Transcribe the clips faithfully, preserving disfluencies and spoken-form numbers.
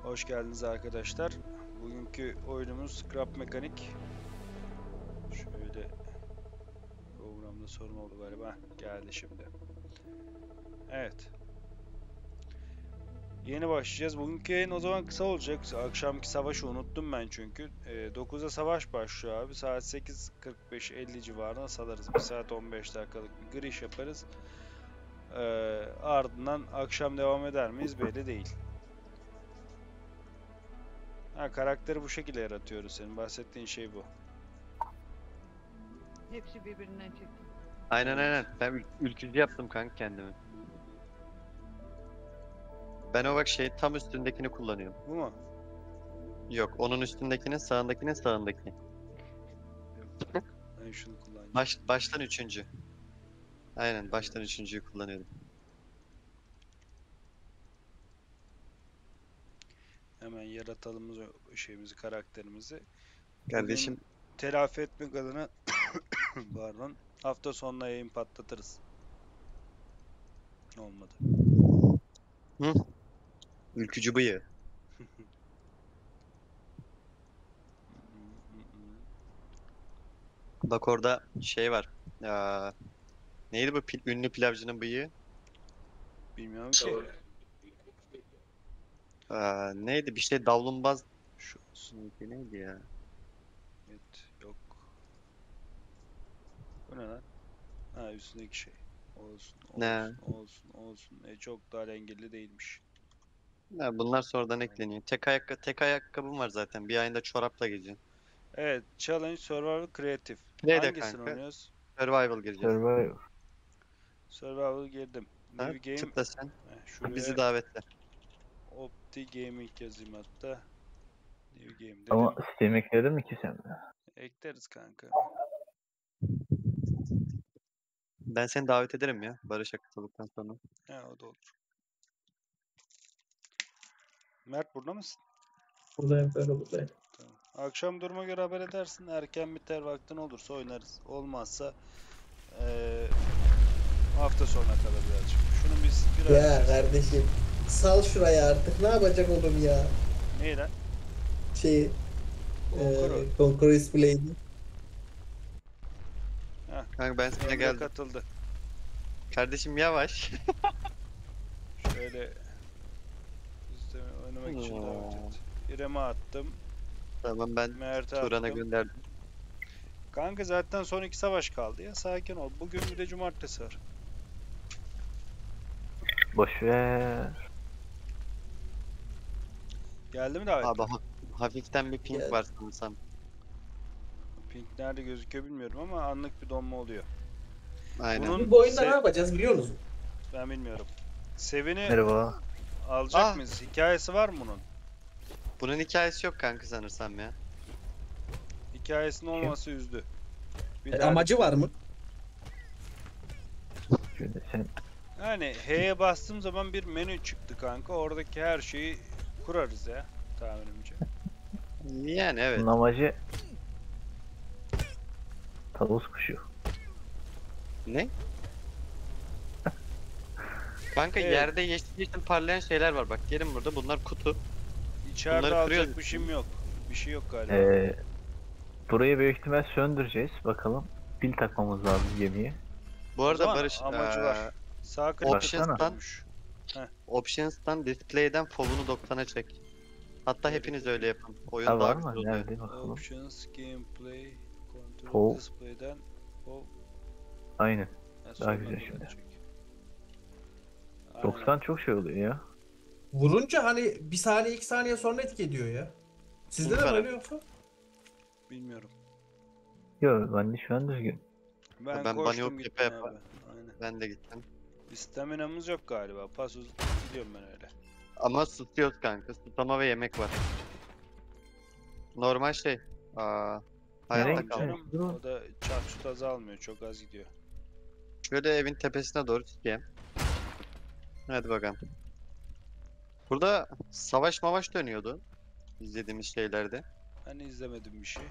Hoş geldiniz arkadaşlar. Bugünkü oyunumuz Scrap Mekanik. Şöyle programda sorun oldu galiba. Geldi şimdi. Evet. Yeni başlayacağız. Bugünkü yayın o zaman kısa olacak. Akşamki savaşı unuttum ben çünkü. E, dokuzda savaş başlıyor abi. Saat sekiz kırk beş elli civarına salarız. Bir saat on beş dakikalık bir giriş yaparız. E, ardından akşam devam eder miyiz belli değil. Ha, karakteri bu şekilde yaratıyoruz. Senin bahsettiğin şey bu. Hepsi birbirinden çıktı. Aynen Evet. aynen. Ben ül- ülkücü yaptım kanka kendimi. Ben o bak şey tam üstündekini kullanıyorum. Bu mu? Yok, onun üstündekinin sağındakinin sağındaki. Ben şunu kullanacağım. Baş, baştan üçüncü. Aynen baştan üçüncüyü kullanıyorum. Hemen yaratalım o şeyimizi, karakterimizi. Kardeşim Bugün telafi etmek adına pardon, hafta sonuna yayın patlatırız. Olmadı. hı? Ülkücü bıyığı. Bak orada şey var. Aa, neydi bu pil, ünlü pilavcının bıyığı? Bilmiyorum ki. Aa, neydi bir şey davlumbaz. Şu olsun. Neydi, neydi ya? Evet, yok. Bu ne lan? Ha, üstündeki şey. Olsun, Ne? olsun, olsun, olsun. E, çok daha dengeli değilmiş. Ha, bunlar sonradan ekleniyor. Tek ayakkabı, tek ayakkabım var zaten. Bir ayında çorapla geziyorum. Evet, Challenge Survival Creative. Ne de Hangisini kanka? oynuyoruz? Survival gireceğiz. Survivor. Survival girdim. Ha, New Game. tıkla sen. Heh, şuraya Bizi davetle. Opti Gaming yazayım hatta. New Game dedim. Ama Steam ekledin mi ki sen de? Ekleriz kanka. Ben seni davet ederim ya Barış katıldıktan sonra. Ha, o da olur. Mert burada mısın? Buradayım böyle buradayım. Tamam. Akşam duruma göre haber edersin. Erken biter, vaktin olursa oynarız. Olmazsa eee, hafta sonuna kadar birazcık. Şunu biz biraz... Ya kardeşim sal şuraya artık. Ne yapacak oğlum ya? Neyi lan? Şeyi Konkuru. eee Conqueror's Blade'i. Kanka ben sana Emre geldim. katıldı. Kardeşim yavaş. Şöyle sistemi oynamak için davet et. İrem'e attım. Tamam ben Mert'e Turan'a attım. gönderdim. Kanka zaten son iki savaş kaldı ya. Sakin ol. Bugün bir de cumartesi var. Boş ver. Geldi mi davet? Abi ha- hafiften bir ping Geldi. var sanırsam. Pink nerede gözüküyor bilmiyorum ama anlık bir donma oluyor. Aynen. Bunun Bu oyunda se- ne yapacağız biliyor musun? Ben bilmiyorum. Sevini Merhaba. alacak Ah! mıyız? Hikayesi var mı bunun? Bunun hikayesi yok kanka sanırsam ya. Hikayesinin olmaması üzdü. Bir E, daha- amacı var mı? Şöyle sen Yani H'ye bastığım zaman bir menü çıktı kanka. Oradaki her şeyi kurarız ya tahminimce. Yani evet. bunun amacı tavus kuşu. Ne? Kanka Evet. yerde yeşil yeşil parlayan şeyler var bak gelin burada bunlar kutu. İçeride Bunları alacak kırıyoruz. bir şeyim yok. Bir şey yok galiba. Ee, burayı büyük ihtimal söndüreceğiz. Bakalım. Pil takmamız lazım gemiye. Bu O arada zaman Barış amacı eee, var. Sağ klik Options'tan- yapıyormuş. Options'tan display'den fovunu doksana çek. Hatta hepiniz öyle yapın. Oyun Ha daha var güzel mı? oluyor. Nerede bakalım. Options, gameplay, control Fov. display'den Fov. Aynen. Ha, Daha sonuna güzel kadar şimdi. çek. Aynen. doksan çok şey oluyor ya. Vurunca hani bir saniye iki saniye sonra etki ediyor ya. Sizde de Vur bana. böyle yoksa? Bilmiyorum. Yo bende şu an düzgün. Ben, Ben koştum banyo gittim yapa yapa. abi. Aynen. Ben de gittim. İstaminamız yok galiba. Pasos gidiyorum ben öyle. Ama tutuyoruz kanka. Tutama ve yemek var. Normal şey. Aa, hayatta Nereye kal. gittin? Canım, o da çarçut azalmıyor. Çok az gidiyor. Şöyle evin tepesine doğru çıkayım. Hadi bakalım. Burada savaş mavaş dönüyordu. İzlediğimiz şeylerde. Ben izlemedim bir şey.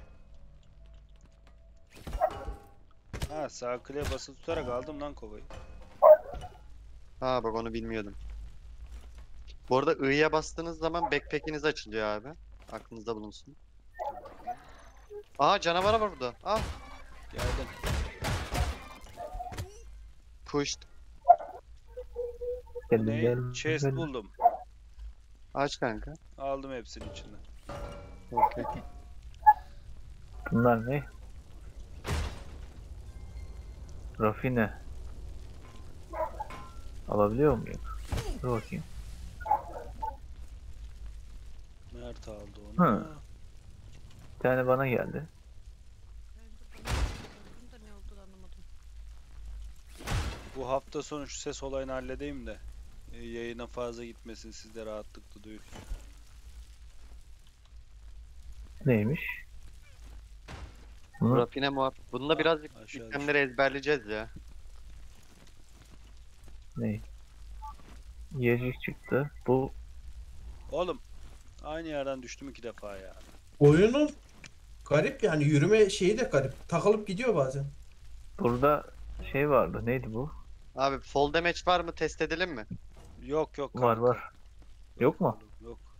Ha, sağ kliğe basılı tutarak aldım lan kovayı. Ha bak onu bilmiyordum. Bu arada I'ya bastığınız zaman backpack'iniz açılıyor abi. Aklınızda bulunsun. Aa canavar var burada. Ah Geldim. pushed. Geldim Ne? geldim. Chest geldim. buldum. Aç kanka. Aldım hepsinin içinden. Okey. Bunlar ne? Rafine. Alabiliyor muyum? Dur bakayım. Mert aldı onu. Hı. Bir tane bana geldi. Ben de bana gördüm da ne olduğunu anlamadım. Bu hafta sonu şu ses olayını halledeyim de e, yayına fazla gitmesin, siz de rahatlıkla duyun. Neymiş? Bunu Rafine muhabbet. Bunda birazcık Aşağı sistemleri ezberleyeceğiz ya. ne? Yiyecek çıktı. Bu Oğlum aynı yerden düştüm iki defa ya. Oyunun garip yani, yürüme şeyi de garip. Takılıp gidiyor bazen. burada şey vardı. Neydi bu? Abi fall damage var mı test edelim mi? Yok yok Var kanka. var. Yok mu? oğlum, Yok.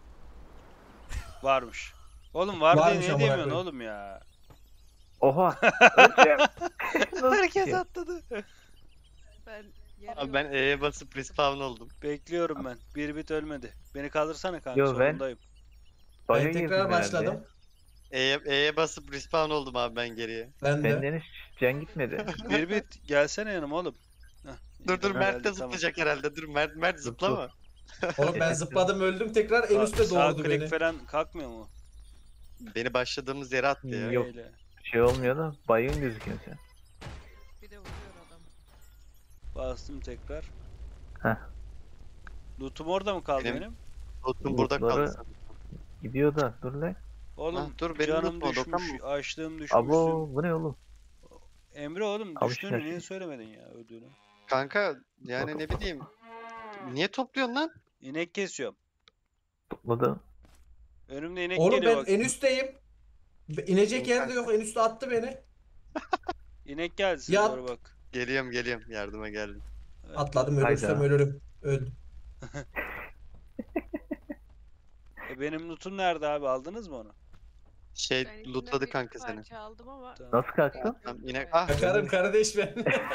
Varmış. Oğlum var diye Varmış niye amına diyemiyorsun koyayım. oğlum ya? Oha! Öleceğim. Nasıl Herkes ki? atladı. Ben yarı Abi ben E'ye basıp respawn oldum. Bekliyorum ben. Bir bit ölmedi. Beni kaldırsana kanka, Yo, ben- sonundayım. Bug'a Ben girdim tekrar herhalde başladım. ya. E'ye E'ye basıp respawn oldum abi ben geriye. Ben de. Benden hiç can gitmedi. Bir bit gelsene yanıma oğlum. Heh, iyi, Dur dur geldi, Mert de tamam. zıplayacak herhalde. Dur Mert Mert zıplama. Oğlum ben zıpladım öldüm, tekrar en Sağ- üstte sağ doğurdu klik beni. falan kalkmıyor mu? Beni başladığımız yere attı ya. Yok. Öyle. Şey olmuyor da baygın gözüküyorsun sen. bir de vuruyor adam. Bastım tekrar. Heh. Lootum orada mı kaldı Benim- benim? Lootum burada Lootları- kaldı. sanırım. Gidiyor da dur lan. Oğlum Ha, dur, benim canım lootuma düşmüş, dokunma. açlığım düşmüş. Abo bu ne oğlum? Emre oğlum Al düştüğünü işte. niye söylemedin ya, öldüğünü? Kanka yani ne bileyim. Niye topluyorsun lan? İnek kesiyorum. Topladı. Önümde inek Oğlum geliyor ben bak. en üstteyim. İnecek Yok yer de kanka. yok, en üstte attı beni. İnek geldi size Ya- doğru bak. Geliyorum geliyorum yardıma geldim. Evet. Atladım, Hayda. ölürsem ölürüm. Öldüm. E benim lootum nerede abi, aldınız mı onu? Şey Ben içinden lootladı bir kanka seni. parça aldım ama Tamam. Nasıl kalktın? Tamam, inek ah Bakarım kardeş ben.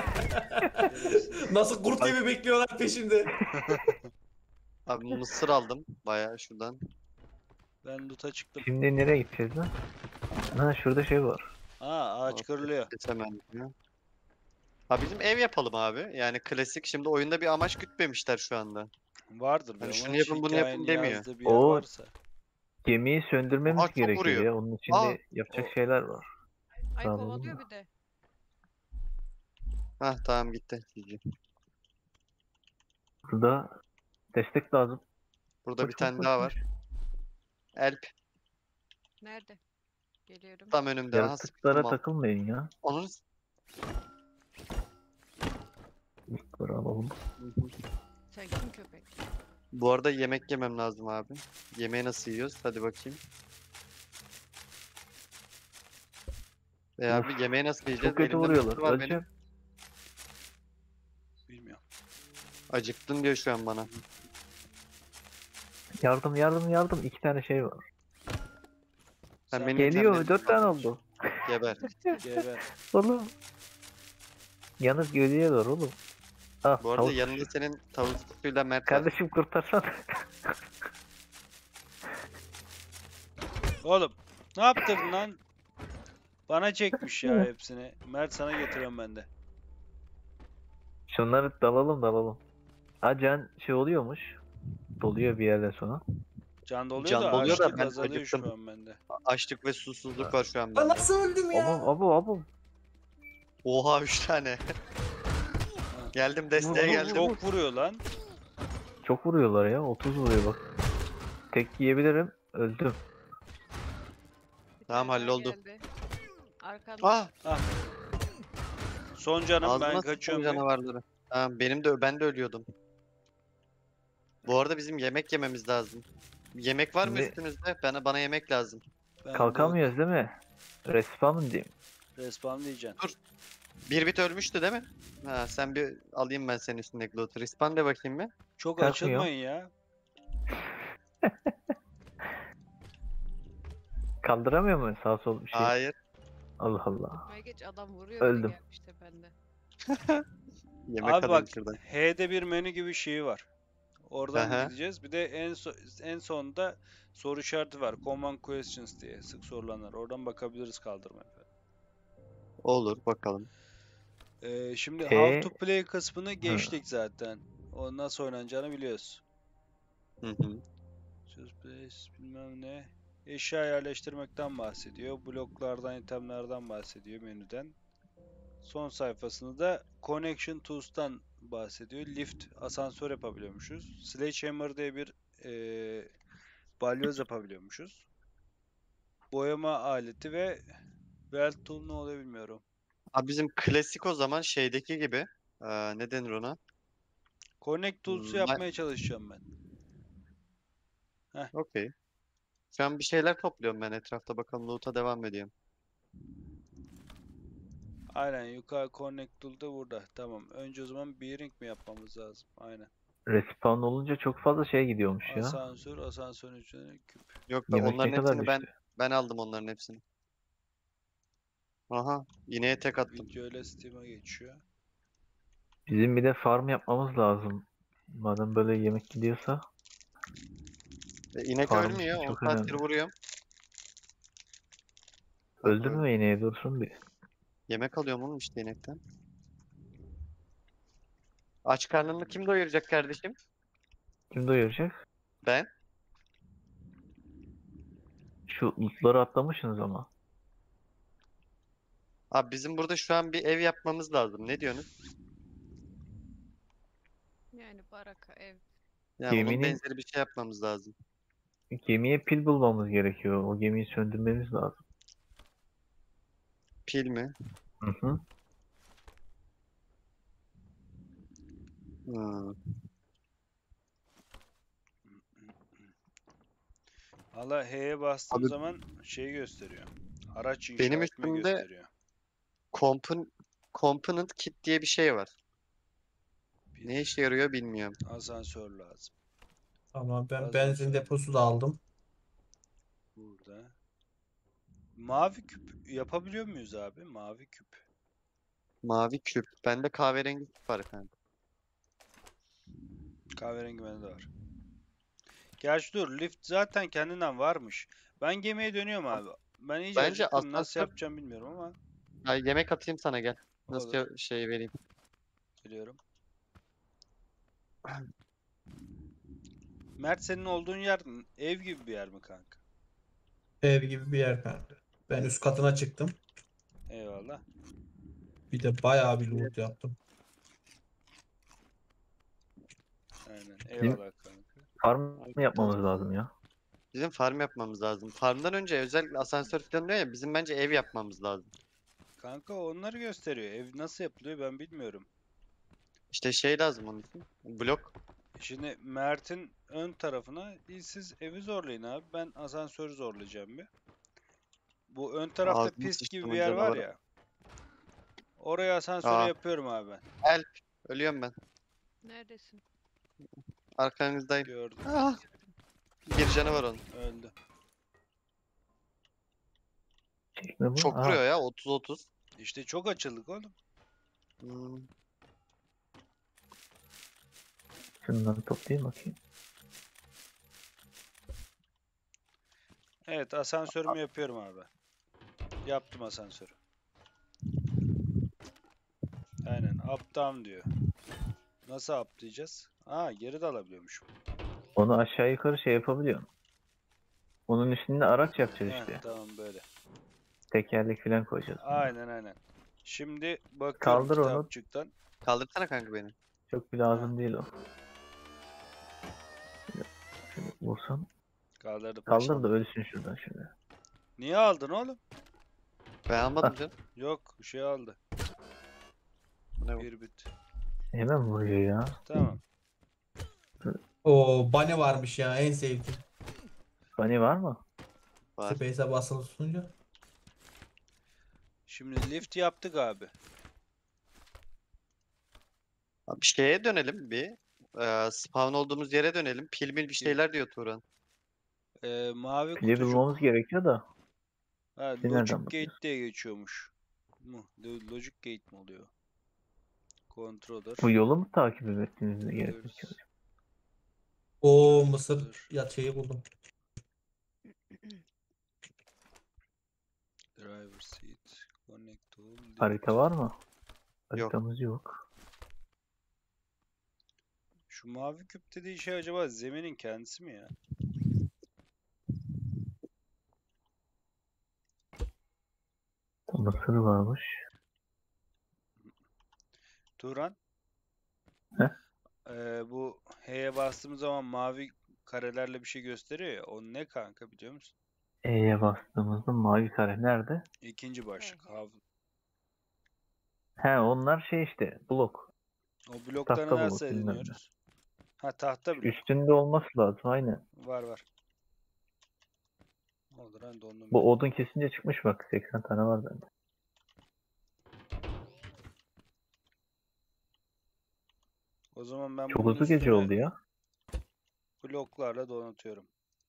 Nasıl kurt gibi bekliyorlar peşimde. abi mısır aldım bayağı şuradan. Ben loot'a çıktım. Şimdi nereye gideceğiz lan? Ha şurada şey var. Aa, ağaç kırılıyor. Geçemem ya. Ha bizim ev yapalım abi. Yani klasik, şimdi oyunda bir amaç gütmemişler şu anda. Vardır Hani be, şunu ama yapın, bunu yapın hikayenin demiyor. yazdığı bir yer Oo. varsa. Gemiyi söndürmemiz Aa, çok gerekiyor vuruyor. ya. Onun içinde Aa. yapacak O- şeyler var. ay Tamam. kovalıyor bir de. Hah tamam gitti. G G. Burada destek lazım. Burada Koş, bir koş, tane koş, daha koş. var. Elp Nerede? Geliyorum. tam önümde. Aha, Yaratıklara sıktım al. takılmayın ya. Onun Yaratıkları alalım. Sen kim köpek? Bu arada yemek yemem lazım abi. Yemeği nasıl yiyoruz? Hadi bakayım. E abi yemeği nasıl yiyeceğiz? Çok kötü Elimde vuruyorlar. mısır var benim. Öleceğim. Bilmiyorum. Acıktın diyor şu an bana. Yardım yardım yardım. İki tane şey var. Sen Sen beni Geliyor. itemlerini Dört tane al. oldu. Geber. Geber. Oğlum. Yalnız gölüyorlar oğlum. Ah, Bu arada tavuk. yanında senin tavuk suyla Mert var. Kardeşim kurtarsan. Oğlum ne yaptın lan? Bana çekmiş ya hepsini. Mert sana getiriyorum ben de. Şunları dalalım dalalım. Ha can şey oluyormuş. Doluyor bir yerden sonra. Can doluyor Can da doluyor da açlık ben azalıyor acıktım. şu an bende. Açlık ve susuzluk var şu an Lan bende. nasıl öldüm ya? Abo abo abo. Oha üç tane. Geldim desteğe Vur, vur, geldim. Çok vuruyor lan. Çok vuruyorlar ya. otuz vuruyor bak. Tek yiyebilirim. Öldüm. Bir Tamam, tane daha halloldu. geldi. Arkanda. Ah Son canım, ağzıma ben sıktım kaçıyorum. bir. canavarları. Tamam benim de ben de ölüyordum. Bu arada bizim yemek yememiz lazım. Yemek var mı Şimdi- üstünüzde? Bana bana yemek lazım. Ben de Kalkamıyoruz değil mi? Respawn mı diyeyim? Respawn diyeceksin. Bir bit ölmüştü değil mi? Ha sen bir alayım ben senin üstündeki loot'u. Respawn de bakayım bir. Çok Kalkmıyor. açılmayın ya. Kaldıramıyor mu sağ sol bir şey? Hayır. Allah Allah. Ay geç adam vuruyor Öldüm. bile gelmiş tepende. Yemek Abi alayım bak şuradan. H'de bir menü gibi şeyi var. Oradan Aha. gideceğiz. Bir de en so- en sonunda soru işareti var. Common questions diye sık sorulanlar. Oradan bakabiliriz kaldırmaya falan. Olur bakalım. Ee, şimdi H- how to play kısmını Hı. geçtik zaten. O nasıl oynanacağını biliyoruz. Hı hı. Choose place bilmem ne. Eşya yerleştirmekten bahsediyor. Bloklardan, itemlerden bahsediyor menüden. Son sayfasında da Connection Tools'tan bahsediyor. Lift, asansör yapabiliyormuşuz. Sledgehammer diye bir eee balyoz yapabiliyormuşuz. Boyama aleti ve Weld Tool ne oluyor bilmiyorum. Abi bizim klasik o zaman şeydeki gibi. Aa, ne denir ona? Connect Tools'u Hmm, ma- yapmaya çalışacağım ben. Okey. Şu an bir şeyler topluyorum ben etrafta, bakalım loot'a devam ediyorum. Aynen yukarı Connect Tool da burada. Tamam. Önce o zaman bearing mi yapmamız lazım? Aynen. Respawn olunca çok fazla şey gidiyormuş ya. Asansör, asansörün içine küp. Yok ben Yemek onların ne kadar hepsini ben düştü? ben aldım onların hepsini. Aha, ineğe tek attım. Video ile Steam'a geçiyor. Bizim bir de farm yapmamız lazım. Madem böyle yemek gidiyorsa E, inek farm ölmüyor. işi on çok saattir önemli. vuruyorum. Bak, öldü. Öldürme ineği dursun bir. Yemek alıyorum oğlum işte inekten. Aç karnını kim doyuracak kardeşim? Kim doyuracak? Ben. Şu lootları atlamışsınız ama. Abi bizim burada şu an bir ev yapmamız lazım. Ne diyorsunuz? Yani baraka ev. Yani onun Geminin benzeri bir şey yapmamız lazım. gemiye pil bulmamız gerekiyor. O gemiyi söndürmemiz lazım. Pil mi? Hı hı. Hmm. Valla H'ye bastığım Abi zaman şey gösteriyor. Araç inşa benim etme üstümde gösteriyor. compon component kit diye bir şey var. Ne Bir işe yarıyor bilmiyorum. asansör lazım. Tamam, ben Asansör benzin deposu da aldım. burada. Mavi küp yapabiliyor muyuz abi? Mavi küp. Mavi küp. Bende kahverengi küp var kanka. Kahverengi bende de var. Gerçi dur lift zaten kendinden varmış. Ben gemiye dönüyorum abi. Ben iyice Bence acıktım. Nasıl asansör... yapacağım bilmiyorum ama Ay, yemek atayım sana gel. Nasıl olur. ya- şey vereyim. Biliyorum. Mert senin olduğun yer ev gibi bir yer mi kanka? Ev gibi bir yer kanka. Ben üst katına çıktım. Eyvallah. Bir de bayağı bir loot yaptım. Aynen. Bizim Eyvallah kanka. farm yapmamız lazım ya. Bizim farm yapmamız lazım. Farmdan önce özellikle asansör falan diyor ya, bizim bence ev yapmamız lazım. Kanka onları gösteriyor. Ev nasıl yapılıyor ben bilmiyorum. İşte şey lazım onun için. Blok. Şimdi Mert'in ön tarafına siz evi zorlayın abi. Ben asansörü zorlayacağım bir. Bu ön tarafta Ağzını pist gibi bir sıçtımın yer var canavarı. ya. Oraya asansörü Aa, yapıyorum abi ben. help. Ölüyorum ben. Neredesin? Arkanızdayım. Gördüm. Ah, bir canı var onun. Öldü. Çekme bu. Çok Aha, vuruyor ya, otuz otuz. İşte çok açıldık oğlum. Hmm. şunları toplayayım bakayım. Evet asansörümü yapıyorum abi. Yaptım asansörü. Aynen up down diyor. Nasıl up diyeceğiz? Aa geri de alabiliyormuşum. Onu aşağı yukarı şey yapabiliyorum. Onun üstünde araç yapacağız Heh, işte. tamam böyle. Tekerlek falan koyacağız. Aynen aynen. Şimdi bakıyorum Kaldır onu. kitapçıktan. Kaldırsana kanka beni. Çok bir lazım değil o. Şöyle, şöyle vursan. Kaldırdı Kaldır paşam. da ölsün şuradan şöyle. Niye aldın oğlum? Ben almadım canım. Yok şey aldı. Bu ne bu? Bir bit. Hemen vuruyor ya. Tamam. O bunny varmış ya, en sevdiğim. Bunny var mı? Var. Space'e basılı tutunca. Şimdi lift yaptık abi. Abi şeye dönelim bir. Ee, spawn olduğumuz yere dönelim. Pil mil bir şeyler diyor Turan. Ee, mavi Pili kutucuk. bulmamız gerekiyor da. Ha, Pili Logic nereden Gate bakıyoruz? diye geçiyormuş. Mu? Lo- Logic Gate mi oluyor? Controller. Bu yolu mu takip etmemiz gerekiyor? Controllers, O mısır Controller, ya şeyi buldum. Driver seat. Connect all. Lift. Harita var mı? Yok. Haritamız yok. Şu mavi küp dediği şey acaba zeminin kendisi mi ya? Mısır varmış. Turan. Heh. Ee, bu H'ye bastığımız zaman mavi karelerle bir şey gösteriyor ya. O ne kanka biliyor musun? E'ye bastığımızda mavi kare nerede? İkinci başlık. Hı. Hav. He onlar şey işte blok. O blokları Tahta nasıl blok bilmem ne. ediniyoruz? Ha tahta blok. Üstünde olması lazım aynen. Var var. Ne olur lan dondum ben. Bu odun kesince çıkmış bak. seksen tane var bende. O zaman ben Çok bunun hızlı gece üstüne oldu ya. bloklarla donatıyorum.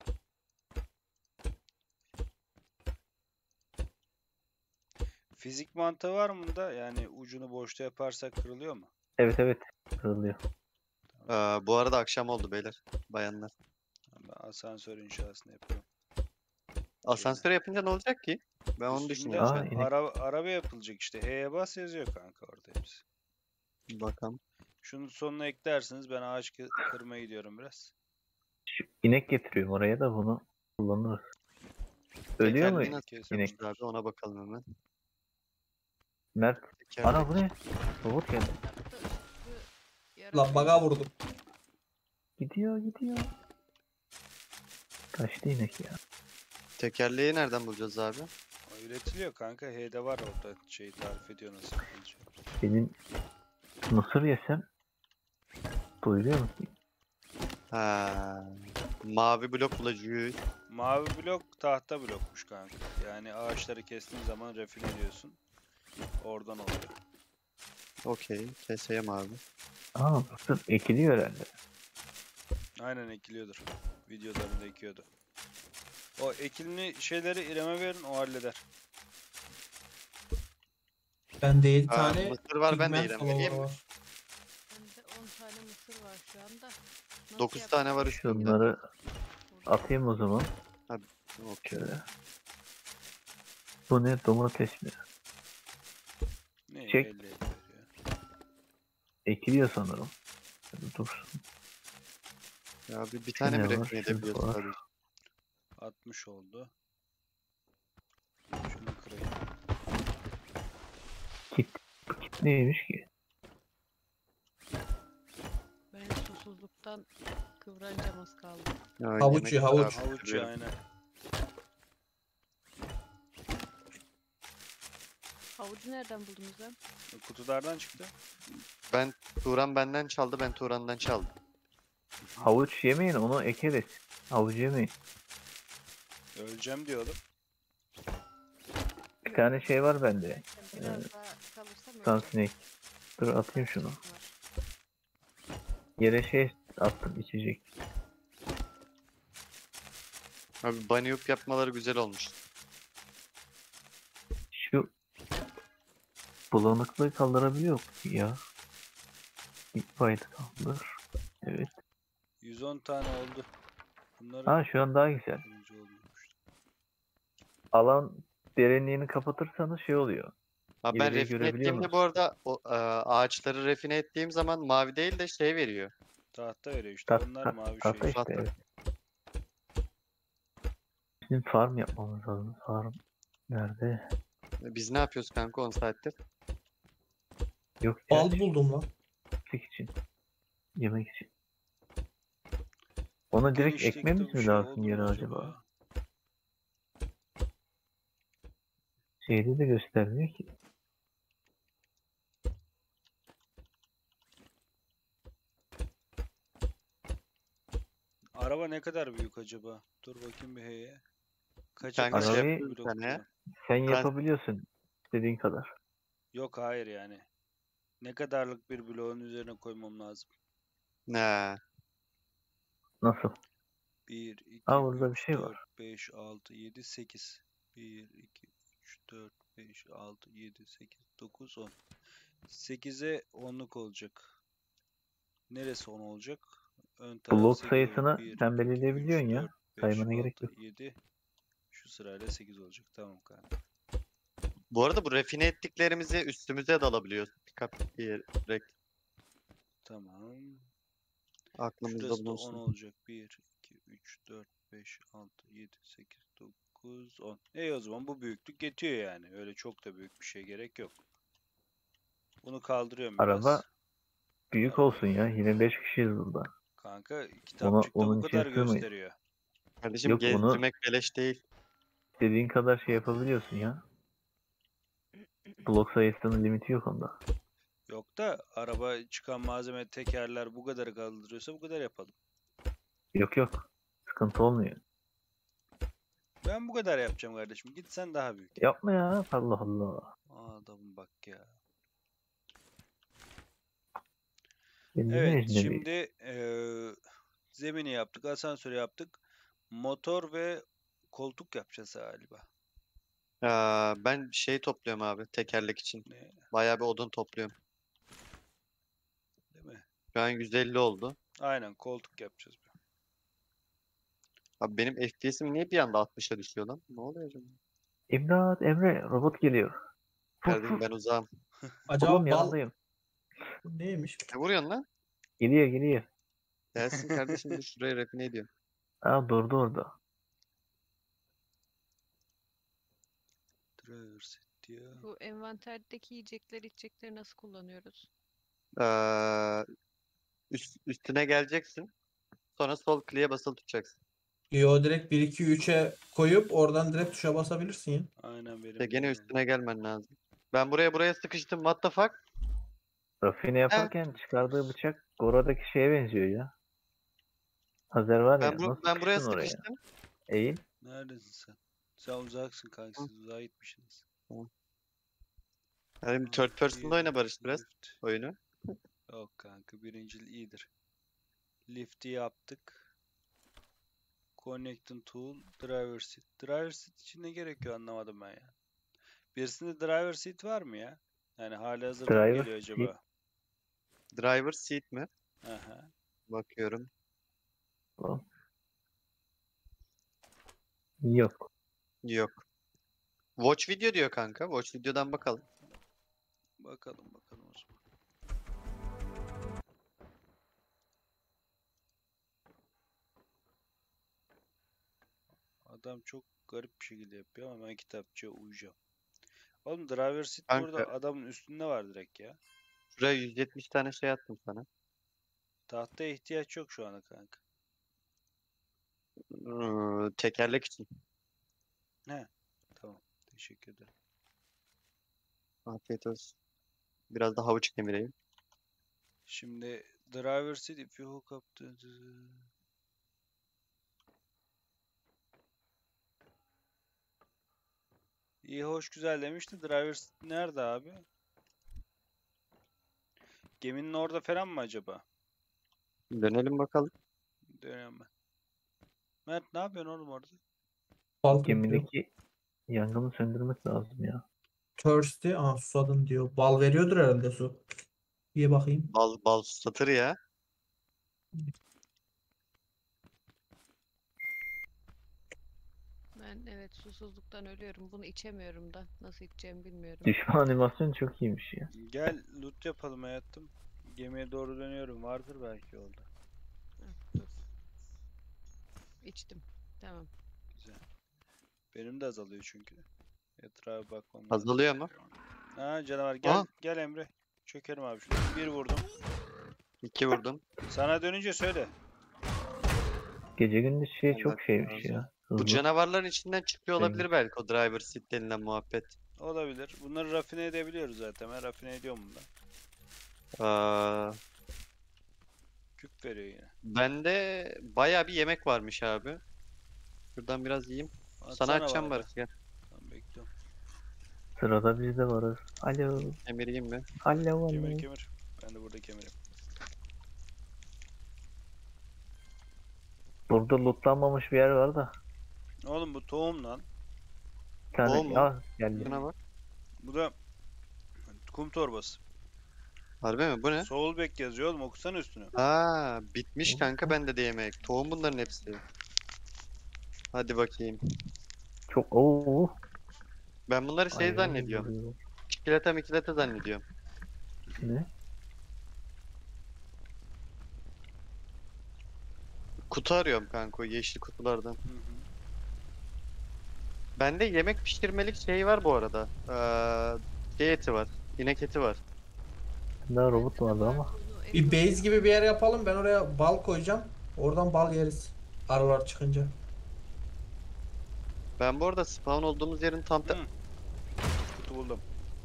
Fizik mantığı var mı bunda? Yani ucunu boşta yaparsak kırılıyor mu? Evet evet. Kırılıyor. Ee, bu arada akşam oldu beyler. Bayanlar. Ben asansör inşasını yapıyorum. Asansör yapınca ne olacak ki? Ben onu Üstünde düşünüyorum şu Aa, an. inek. ara, araba yapılacak işte. H'ye bas yazıyor kanka orada hepsi. Bakalım. Şunun sonuna eklersiniz. Ben ağaç kı- kırmaya gidiyorum biraz. Şu inek getiriyorum oraya da bunu kullanırız. Ölüyor mu Tekerleği nasıl Kes- inek? yapmışlar abi ona bakalım hemen. Mert. Tekerlek. Ana bu ne? Robot geldi. Hatta üstü yarım Lan baga vurdum. Gidiyor gidiyor. Kaçtı inek ya. Tekerleği nereden bulacağız abi? O üretiliyor kanka. H'de var orada şey tarif ediyor nasıl yapılacak. Senin mısır yesem doyuruyor mu ki? Ha, mavi blok bulacağız. Mavi blok tahta blokmuş kanka. Yani ağaçları kestiğin zaman refine ediyorsun. Oradan oluyor. Okey. Keseyim abi. Aa mısır ekiliyor herhalde. Aynen ekiliyordur. Videolarında ekiyordu. O ekilini şeyleri İrem'e verin o halleder. Bende yedi Ha, tane mısır var ben de pigment İrem. follower Vereyim mi? var. Bende on tane mısır var şu anda. Nasıl dokuz tane var yapacağız? üstünde. Şunları Burada. atayım o zaman. Okey. Şöyle. Bu ne? Domates mi? Ne Çek. elli elli veriyor. Ekiliyor sanırım. Hadi dursun. Ya bir, bir tane ne mi var? refine Şurada edebiliyorsun var. tabii. altmış oldu. Şunu kırayım. Kit. Bu kit neymiş ki? Ben susuzluktan kıvranacağım az kaldı. Ya, Havuç yemek ye, var havuç. abi, Havuç ya duruyor. aynen. Havucu nereden buldunuz lan? Kutulardan çıktı. Ben Turan benden çaldı, ben Turan'dan çaldım. Havuç yemeyin onu ekeriz. Havuç yemeyin. Öleceğim diyordum. Bir tane şey var bende. Ben biraz daha kalırsam Sun öleceğim. Snake. Dur atayım şunu. Var. Yere şey attım içecek. Abi bunny hoop yapmaları güzel olmuş. Şu bulanıklığı kaldırabiliyor mu ya? İlk payda kaldır. Evet. yüz on tane oldu. Bunları Ha şu an daha güzel. birinci olmuş. Alan derinliğini kapatırsanız şey oluyor. Abi ben İleriyi refine görebiliyor ettiğimde musun? bu arada o, e, ağaçları refine ettiğim zaman mavi değil de şey veriyor. Tahta veriyor işte. Tat, Onlar tat, mavi tahta şey. işte Tahta. evet. Bizim farm yapmamız lazım. Farm nerede? Biz ne yapıyoruz kanka on saattir? Yok ya. Bal buldum lan. Yemek için. Yemek için. Ona direkt Genişlikte ekmemiz bir mi şey lazım oldu mu yere acaba? acaba? Şeyde de göstermiyor ki. Araba ne kadar büyük acaba? Dur bakayım bir heye. Kaça Kanka kaç şey blok yapıyoruz bir tane ya. diyor? Sen Trans- yapabiliyorsun. İstediğin kadar. Yok hayır yani. Ne kadarlık bir bloğun üzerine koymam lazım? Ne? Nasıl? bir, iki, Aa, burada bir üç, şey var. dört, beş, altı, yedi, sekiz. bir, iki, üç, dört, beş, altı, yedi, sekiz, dokuz, on. sekize onluk olacak. Neresi on olacak? Ön taraf Blok sekiz olacak. sayısını bir, sen iki, belirleyebiliyorsun üç, ya. dört, beş, Saymana gerek altı, yok. yedi. Şu sırayla sekiz olacak. Tamam kanka. Bu arada bu refine ettiklerimizi üstümüze de alabiliyoruz. Pick-up direkt Tamam. aklımızda Şurası da on bulunsun. olacak. bir, iki, üç, dört, beş, altı, yedi, sekiz, dokuz, on. E o zaman bu büyüklük yetiyor yani. Öyle çok da büyük bir şey gerek yok. Bunu kaldırıyorum biraz. Araba büyük Araba. olsun ya. Yine beş kişiyiz burada. Kanka Ona, kitapçıkta bu onun kadar içine sığmayız. gösteriyor. Kardeşim Yok, onu gezdirmek beleş değil. dediğin kadar şey yapabiliyorsun ya. Blok sayısının limiti yok onda. Yok da araba çıkan malzeme tekerler bu kadarı kaldırıyorsa bu kadar yapalım. Yok yok. Sıkıntı olmuyor. Ben bu kadar yapacağım kardeşim. Git sen daha büyük. Yapma ya. Allah Allah. Aa, adamın bak ya. Kendine Evet ecnebi. şimdi eee, zemini yaptık. Asansörü yaptık. Motor ve koltuk yapacağız galiba. Aa, ben şey topluyorum abi tekerlek için. Ne? Bayağı bir odun topluyorum. Değil mi? Şu an yüz elli oldu. Aynen koltuk yapacağız. Abi benim F P S'im niye bir anda altmışa düşüyor lan? Ne oluyor acaba? İmdat Emre, robot geliyor. Fuf Kardeşim fuf. ben uzağım. Acaba Oğlum bal yanındayım. neymiş? Ne vuruyorsun lan? Geliyor geliyor. Gelsin kardeşim dur şuraya refine ediyor. Aa, durdu orada. Driver set diyor. Bu envanterdeki yiyecekleri içecekleri nasıl kullanıyoruz? Ee, üst, üstüne geleceksin. Sonra sol kliğe basılı tutacaksın. Yo, direkt bir iki üçe koyup oradan direkt tuşa basabilirsin ya. Aynen benim İşte de gene öyle. üstüne gelmen lazım. Ben buraya buraya sıkıştım. What the fuck? Rafine yaparken çıkardığı bıçak Gora'daki şeye benziyor ya. Hazer var ya. Ben, bu, Nasıl ben buraya sıkıştın oraya? sıkıştım. Eğil. Neredesin sen? Sen uzaksın kanka. Siz uzağa gitmişsiniz. Yani third person'da oyna Barış biraz Lift. oyunu. Yok kanka birincil iyidir. Lift'i yaptık. Connecting tool, driver seat. Driver seat için ne gerekiyor anlamadım ben ya. Birisinde driver seat var mı ya? Yani hali hazırda mı Driver geliyor acaba? Driver seat mi? Aha. Bakıyorum. Tamam. Yok. Yok. Watch video diyor kanka. Watch videodan bakalım. Bakalım bakalım o zaman. Adam çok garip bir şekilde yapıyor ama ben kitapçıya uyacağım. Oğlum driver seat Kanka. burada adamın üstünde var direkt ya. Şuraya yüz yetmiş tane şey attım sana. Tahtaya ihtiyaç yok şu anda kanka. Iıı, tekerlek için. He. Tamam. Teşekkür ederim. Afiyet olsun. Biraz da havuç kemireyim. Şimdi driver seat if you hook up the... İyi hoş güzel demişti. Driver seat nerede abi? Geminin orada falan mı acaba? Dönelim bakalım. Dönüyorum ben. Mert ne yapıyorsun oğlum orada? Bal topluyor. Gemideki yangını söndürmek lazım ya. Thirsty. Aa, susadın diyor. Bal veriyordur herhalde su. İyi bakayım. Bal, bal satır ya. Ben evet susuzluktan ölüyorum. Bunu içemiyorum da. Nasıl içeceğimi bilmiyorum. Düşman animasyonu çok iyiymiş ya. Gel loot yapalım hayatım. Gemiye doğru dönüyorum. Vardır belki yolda. Heh, dur. İçtim. Tamam. Güzel. Benim de azalıyor çünkü. Etrafa bakmam lazım. Azalıyor mu? Ha canavar gel Aa. gel Emre. Çökerim abi şunu. Bir vurdum. İki vurdum. Sana dönünce söyle. Gece gündüz şey Allah çok şeymiş razı ya. Bu Hızlı. canavarların içinden çıkıyor Benim- olabilir belki o driver seat denilen muhabbet. Olabilir. Bunları rafine edebiliyoruz zaten. Ben rafine ediyorum bunları. Aa, Küp veriyor yine. bende bayağı bir yemek varmış abi. Şuradan biraz yiyeyim. Sana Atsana açacağım bana da. Barış gel. Tamam bekliyorum. Sırada biz de varız. Alo. Emireyim mi? Alo Kemir alo. kemir. Ben de burada kemirim. Burada lootlanmamış bir yer var da. Oğlum bu tohum lan. Bir tane Tohum mu? ya geldi. Buna bak. Bu da kum torbası. Harbi mi? Bu ne? Soulback yazıyor oğlum, okusana üstünü. Aa, bitmiş kanka bende de yemek. Tohum bunların hepsi. Hadi bakayım. Çok ooo. Ben bunları şey Hayvan gibi zannediyorum. duruyor. Çikolata mikilata zannediyorum. Ne? Kutu arıyorum kanka o yeşil kutulardan. Hı hı. Bende yemek pişirmelik şey var bu arada. Ee, şey eti var. İnek eti var. Daha robot vardı ama. Bir base gibi bir yer yapalım. Ben oraya bal koyacağım. Oradan bal yeriz. Arılar çıkınca. Ben bu arada spawn olduğumuz yerin tam te- Hı. Kutu buldum.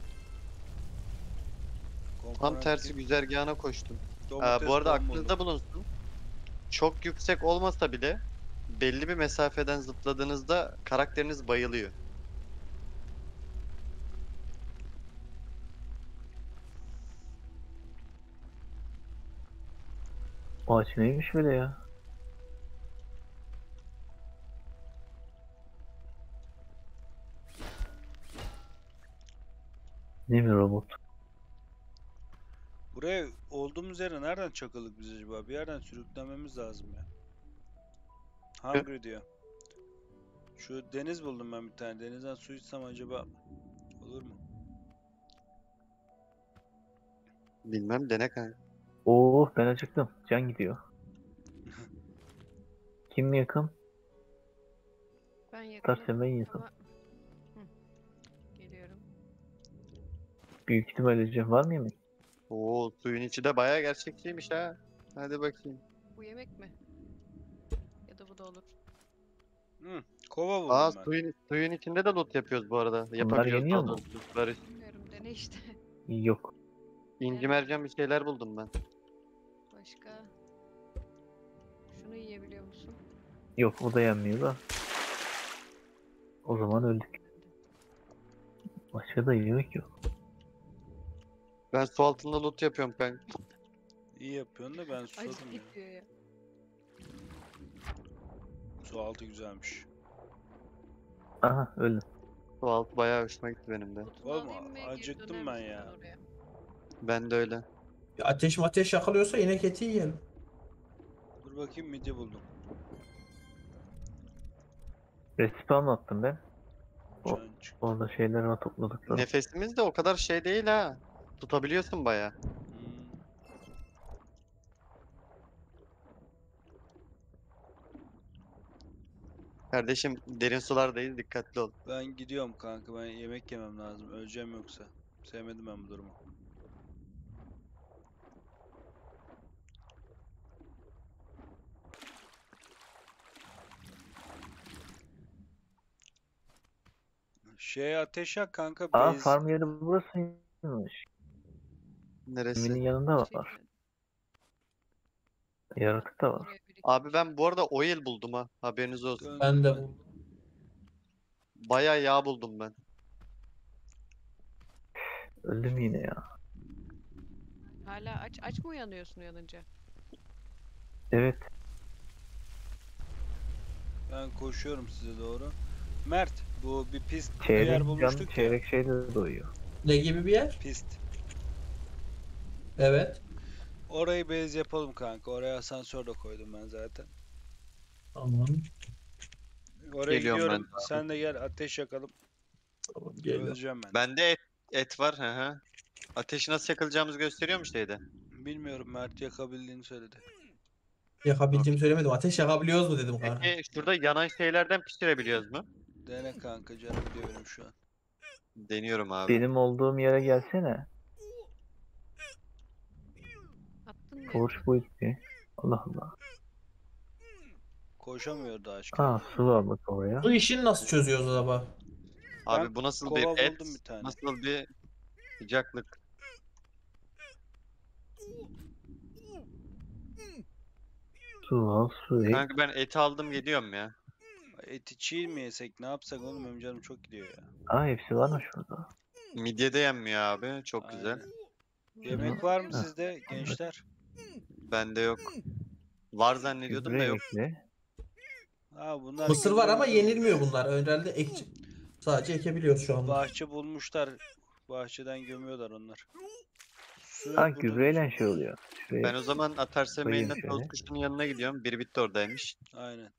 tam Komponent tersi bir güzergahına koştum. Ee, domates bu arada tohum buldum. aklınızda bulunsun. Çok yüksek olmasa bile belli bir mesafeden zıpladığınızda karakteriniz bayılıyor. Ağaç neymiş böyle ya? Ne mi robot? Buraya olduğumuz yere nereden çakıldık biz acaba? Bir yerden sürüklenmemiz lazım ya. Hungry diyor. Şu deniz buldum ben bir tane. Denizden su içsem acaba olur mu? Bilmem dene kanka. Oo ben acıktım. Can gidiyor. Kim yakın? Ben yakınım Tersen ben yakın. ama... Hı. Geliyorum. Büyük ihtimalle can var mı yemek? Oo suyun içi de bayağı gerçekçiymiş ha. Hadi bakayım. Bu yemek mi? Ya da bu da olur. Hı, kova buldum Aa ben. suyun, suyun içinde de loot yapıyoruz bu arada. Yapabiliyoruz yeniyor daha mu? doğrusu lootları. Bilmiyorum, dene işte. Yok. İnci mercan bir şeyler buldum ben. Başka... Şunu yiyebiliyor musun? Yok o da yenmiyor da. O zaman öldük. Başka da yemek yok. Ben su altında loot yapıyorum kanka. İyi yapıyorsun da ben susadım Acı ya. gidiyor ya. Su altı güzelmiş. Aha öldüm. Su altı bayağı hoşuma gitti benim de. Kutumu Oğlum, alayım mı? Geri acıktım döner ben misin ya. sen oraya? Ben de öyle. Bir ateş mateş yakılıyorsa inek eti yiyelim. Dur bakayım, midye buldum. Respawn attım ben. O- Can çık. Orada şeyler var topladıklarım. Nefesimiz de o kadar şey değil ha. Tutabiliyorsun bayağı. Hmm. Kardeşim derin sulardayız dikkatli ol. Ben gidiyorum kanka. Ben yemek yemem lazım. Öleceğim yoksa. Sevmedim ben bu durumu. Şey ateş yak kanka. Aa Base. farm yeri burasıymış. Neresi? Geminin yanında Şey var. mi? Yaratık da var. Buraya birikmiş. Abi ben bu arada oil buldum ha. Haberiniz olsun. Döndüm Ben de ben. buldum. Bayağı yağ buldum ben. Öldüm yine ya. Hala aç aç mı uyanıyorsun uyanınca? Evet. Ben koşuyorum size doğru. Mert, bu bir pist bir Çeyrek yer can, bulmuştuk ya. çeyrek şeyde de doyuyor. Ne gibi bir yer? Pist. Evet. Orayı base yapalım kanka. Oraya asansör de koydum ben zaten. Tamam. Oraya Geliyorum gidiyorum. ben. Sen de gel, ateş yakalım. Tamam geliyorum. Öleceğim ben. Bende et, et var. Hı hı. Ateşi nasıl yakılacağımızı gösteriyor mu şeyde? Bilmiyorum, Mert yakabildiğini söyledi. Yakabildiğimi söylemedim. Ateş yakabiliyoruz mu dedim kanka. Peki şurada yanan şeylerden pişirebiliyoruz mu? Dene kanka, canım gidiyor benim şu an. Deniyorum abi. Benim olduğum yere gelsene. Attın mı? Koğuş bu ipi. Allah Allah. Koşamıyor da aşk. Aa su var bak oraya. Bu işini nasıl çözüyoruz acaba? Abi Ben bu nasıl kova bir et? buldum bir tane. Nasıl bir sıcaklık? Su al su et. Kanka ben eti aldım geliyorum ya. Eti çiğ mi yesek, ne yapsak oğlum, benim canım çok gidiyor ya. Aa hepsi varmış burada. Midye de yenmiyor abi. Çok güzel. Aynen. Yemek var mı Ha. sizde gençler? Bende yok. Var zannediyordum da Gübre yok. ekle. Ha bunlar Mısır var ama gübre- yenilmiyor bunlar. Herhalde ek... sadece ekebiliyoruz şu anda. Bahçe bulmuşlar. Bahçeden gömüyorlar onlar. Su Ha yok burada. gübreyle şey oluyor. Şuraya Ben o zaman Atarsa koyayım Main'den şöyle. tavuk kuşunun yanına gidiyorum. Biri bitti oradaymış. Aynen.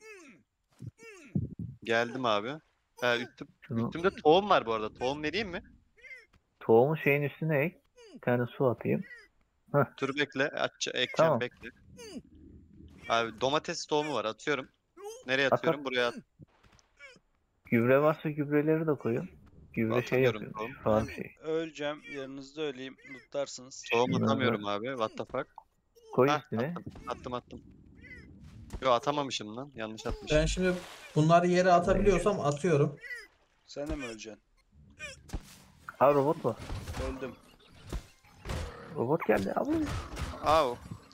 Geldim abi. Ha, üstüm, şunu üstümde tohum var bu arada. Tohum vereyim mi? tohumu şeyin üstüne ek. Bir tane su atayım. Dur bekle. Aç, ekeceğim Tamam. bekle. Abi domates tohumu var. Atıyorum. Nereye At, atıyorum? at. Buraya at. Gübre varsa gübreleri de koyun. Gübre şey Atamıyorum yapıyormuş. tohum. Farm Ben şey. öleceğim. Yanınızda öleyim. Lootlarsınız. Tohum Şunları atamıyorum abi. What the fuck? Koy Hah, üstüne. attım. Attım attım. Yo atamamışım lan. Yanlış atmışım. Ben şimdi bunları yere atabiliyorsam atıyorum. Sen de mi öleceksin? Ha robot var. Öldüm. Robot geldi. Abi. Au.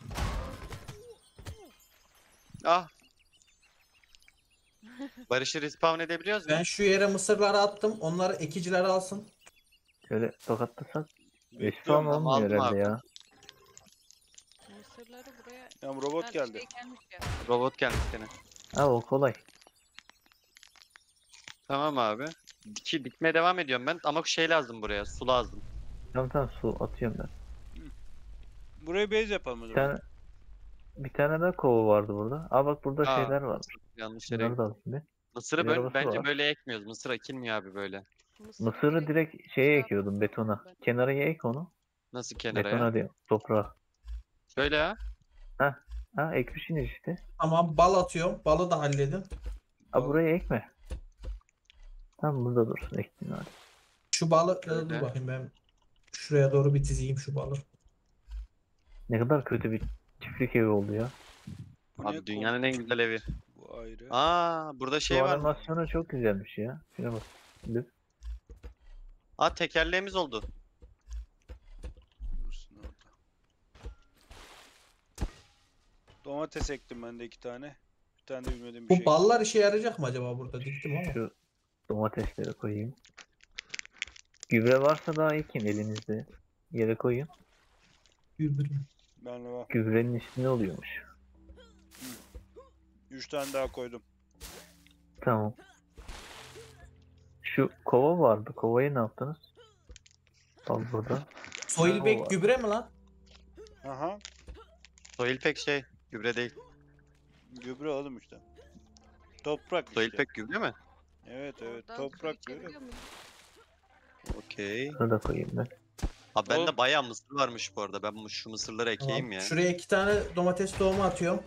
Ah. Barış'ı respawn edebiliyoruz mu? Ben şu yere mısırları attım. Onları ekiciler alsın. Şöyle tokatlasak. Bekliyorum. Respawn ama olmuyor aldım herhalde abi. ya. Mısırları buraya... Ya robot Ha, geldi. Şey gelmiş ya. Robot gelmiş gene. Ha o kolay. Tamam abi. Diki, dikmeye devam ediyorum ben ama şey lazım buraya. Su lazım. Tamam tamam su atıyorum ben. Buraya base yapalım o Bir zaman. tane bir tane daha kova vardı burada. Aa bak burada Aa, şeyler varmış. Yanlış yere. Bunları da al şimdi. Mısırı bir böyle, arabası bence var. böyle ekmiyoruz. Mısır ekilmiyor abi böyle. Mısırı direkt şeye ekiyordum betona. Kenara ek onu. Nasıl kenara Betona ya? diyorum. Toprağa. Şöyle ya. Ha ekmişsiniz işte. Tamam bal atıyorum. Balı da halledin. Ha buraya ekme. Tam burada dursun ektin hadi. Şu balı e, dur Şöyle. bakayım ben şuraya doğru bir dizeyim şu balı. Ne kadar kötü bir çiftlik evi oldu ya. Bu ne Abi dünyanın en güzel evi. Bu ayrı. Aa burada şey Şu var. animasyonu çok güzelmiş ya. Şuna bak. Şimdi Aa tekerleğimiz oldu. Dursun orada. Domates ektim ben de iki tane. Bir tane de bilmediğim bir Bu şey. ballar işe yarayacak mı acaba burada? Diktim ama. şu domatesleri koyayım. Gübre varsa daha ekin elinizde. Yere koyun. Gübre. Ben de var. Gübrenin üstünde oluyormuş. Üç tane daha koydum. Tamam. Şu kova vardı. Kovayı ne yaptınız? Al burada. Soil Ha, bag o- gübre mi lan? Aha. Soil pek şey. Gübre değil. Gübre oğlum işte. Toprak Soil işte. pek gübre mi? Evet evet. Oradan su Toprak içebiliyor gübre. muyum? Okey. Bunu da koyayım ben. Abi bende Oğlum- bayağı mısır varmış bu arada. Ben bu- şu mısırları ekeyim Tamam. ya. Şuraya iki tane domates tohumu atıyorum.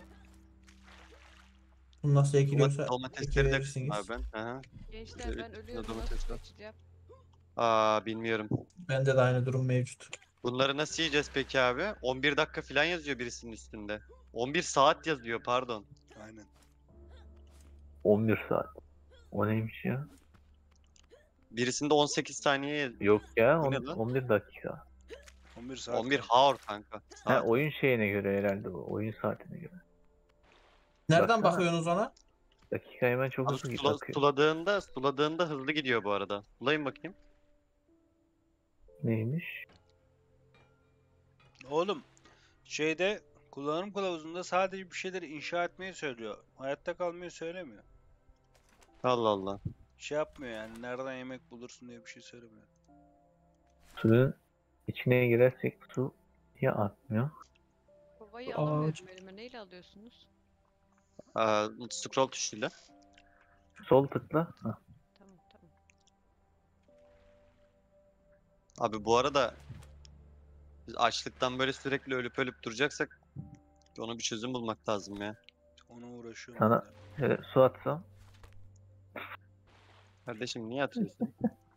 Bunu nasıl ekiliyorsa Domatesleri de ekiverirsiniz. abi ben. Aha. Gençler Evet, ben ölüyorum. domates Nasıl su var. içeceğim? Aa bilmiyorum. Bende de aynı durum mevcut. Bunları nasıl yiyeceğiz peki abi? on bir dakika falan yazıyor birisinin üstünde. on bir saat yazıyor pardon. Aynen. on bir saat. O neymiş ya? Birisinde on sekiz saniye yazıyor. Yok ya. Bu on- ne lan? on bir dakika. on bir saat. on bir kaldı. hour kanka. Ha Saat. oyun şeyine göre herhalde bu. Oyun saatine göre. Nereden Baksana. bakıyorsunuz ona? Dakika hemen çok Abi hızlı sula- akıyor. suladığında, suladığında hızlı gidiyor bu arada. Sulayın bakayım. Neymiş? Oğlum şeyde kullanım kılavuzunda sadece bir şeyleri inşa etmeyi söylüyor. Hayatta kalmayı söylemiyor. Allah Allah. Şey yapmıyor yani nereden yemek bulursun diye bir şey söylemiyor. Suyun içine girersek su ya atmıyor. Kovayı Aa, alamıyorum elime. Neyle alıyorsunuz? Aa, scroll tuşuyla. Sol tıkla. Hah. Tamam tamam. Abi bu arada biz açlıktan böyle sürekli ölüp ölüp duracaksak ona bir çözüm bulmak lazım ya. Ona uğraşıyorum. Sana- ben de. Şöyle su atsam. Kardeşim niye atıyorsun?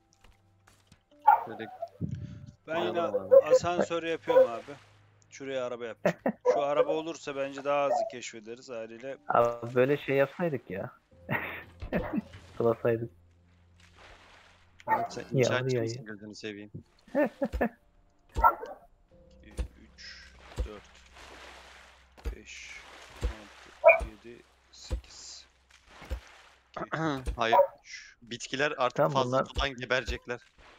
Böyle Ben yine Ayarlama abi. asansör yapıyorum abi. Şuraya araba yapacağım. Şu araba olursa bence daha hızlı keşfederiz haliyle. Abi böyle şey yapsaydık ya. Sulasaydık. Murat, sen Ya, inşaatçı ya, mısın ya. gözünü seveyim. üç, dört, beş, altı, yedi, sekiz, Hayır. üç. Bitkiler artık Tamam, fazla bunlar- sudan geberecekler.